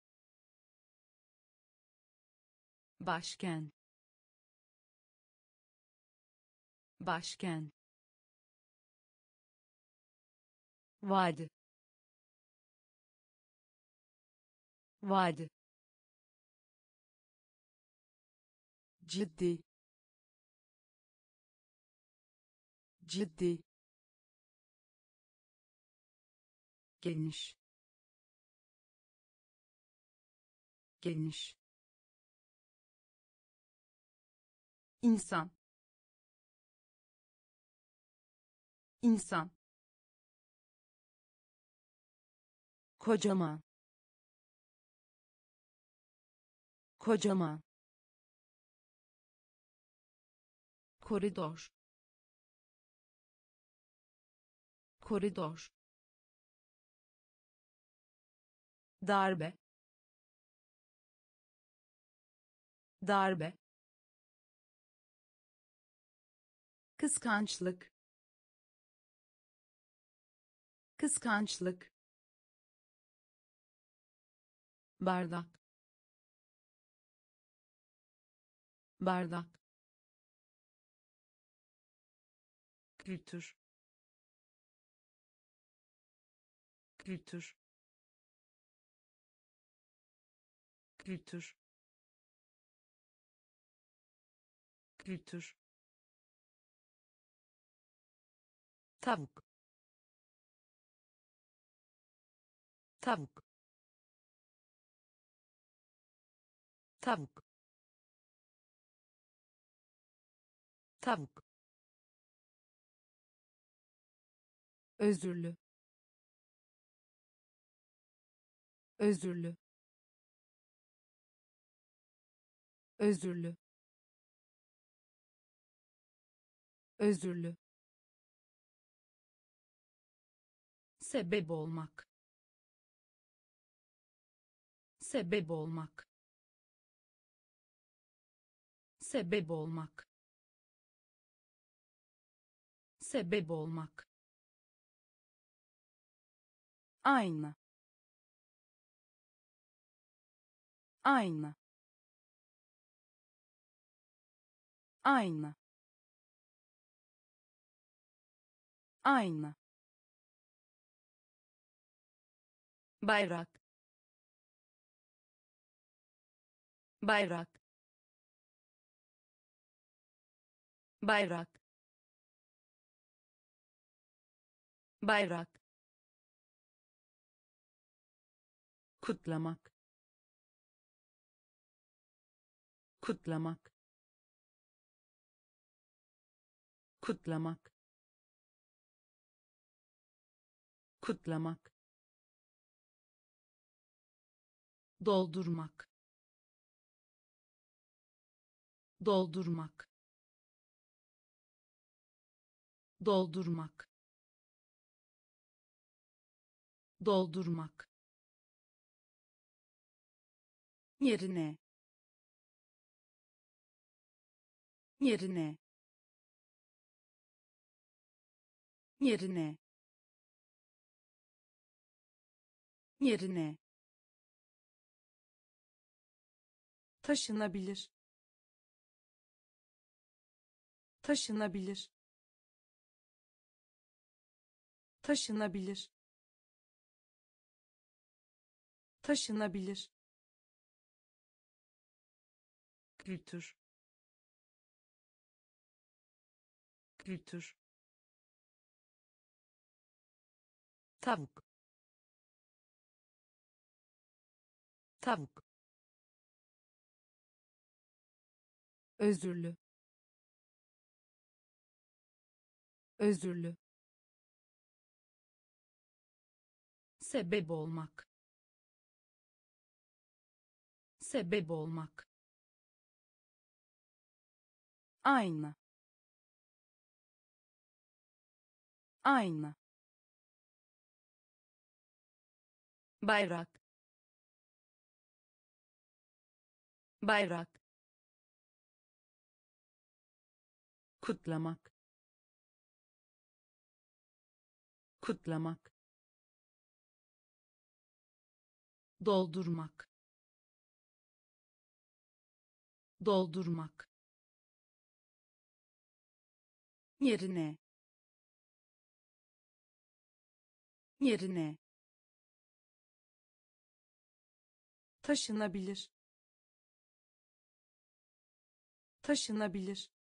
başkent, başkent, vadi, vadi, ciddi, ciddi, geniş, geniş, insan, insan, kocaman, kocaman, koridor, koridor, darbe, darbe, kıskançlık, kıskançlık, bardak, bardak, kültür, kültür, kültür, kültür, tavuk, tavuk, tavuk, tavuk, özürlü, özürlü, özürlü, özürlü, sebep olmak, sebep olmak, sebep olmak, sebep olmak, ayna, ayna, ayna, ayna, bayrak, bayrak, bayrak, bayrak, kutlamak, kutlamak, kutlamak, kutlamak, doldurmak, doldurmak, doldurmak, doldurmak, yerine, yerine, yerine, yerine, taşınabilir, taşınabilir, taşınabilir, taşınabilir, kültür, kültür, tavuk, tavuk, özürlü, özürlü, sebep olmak, sebep olmak, ayna, ayna, bayrak, bayrak, kutlamak, kutlamak, doldurmak, doldurmak, yerine, yerine, taşınabilir, taşınabilir,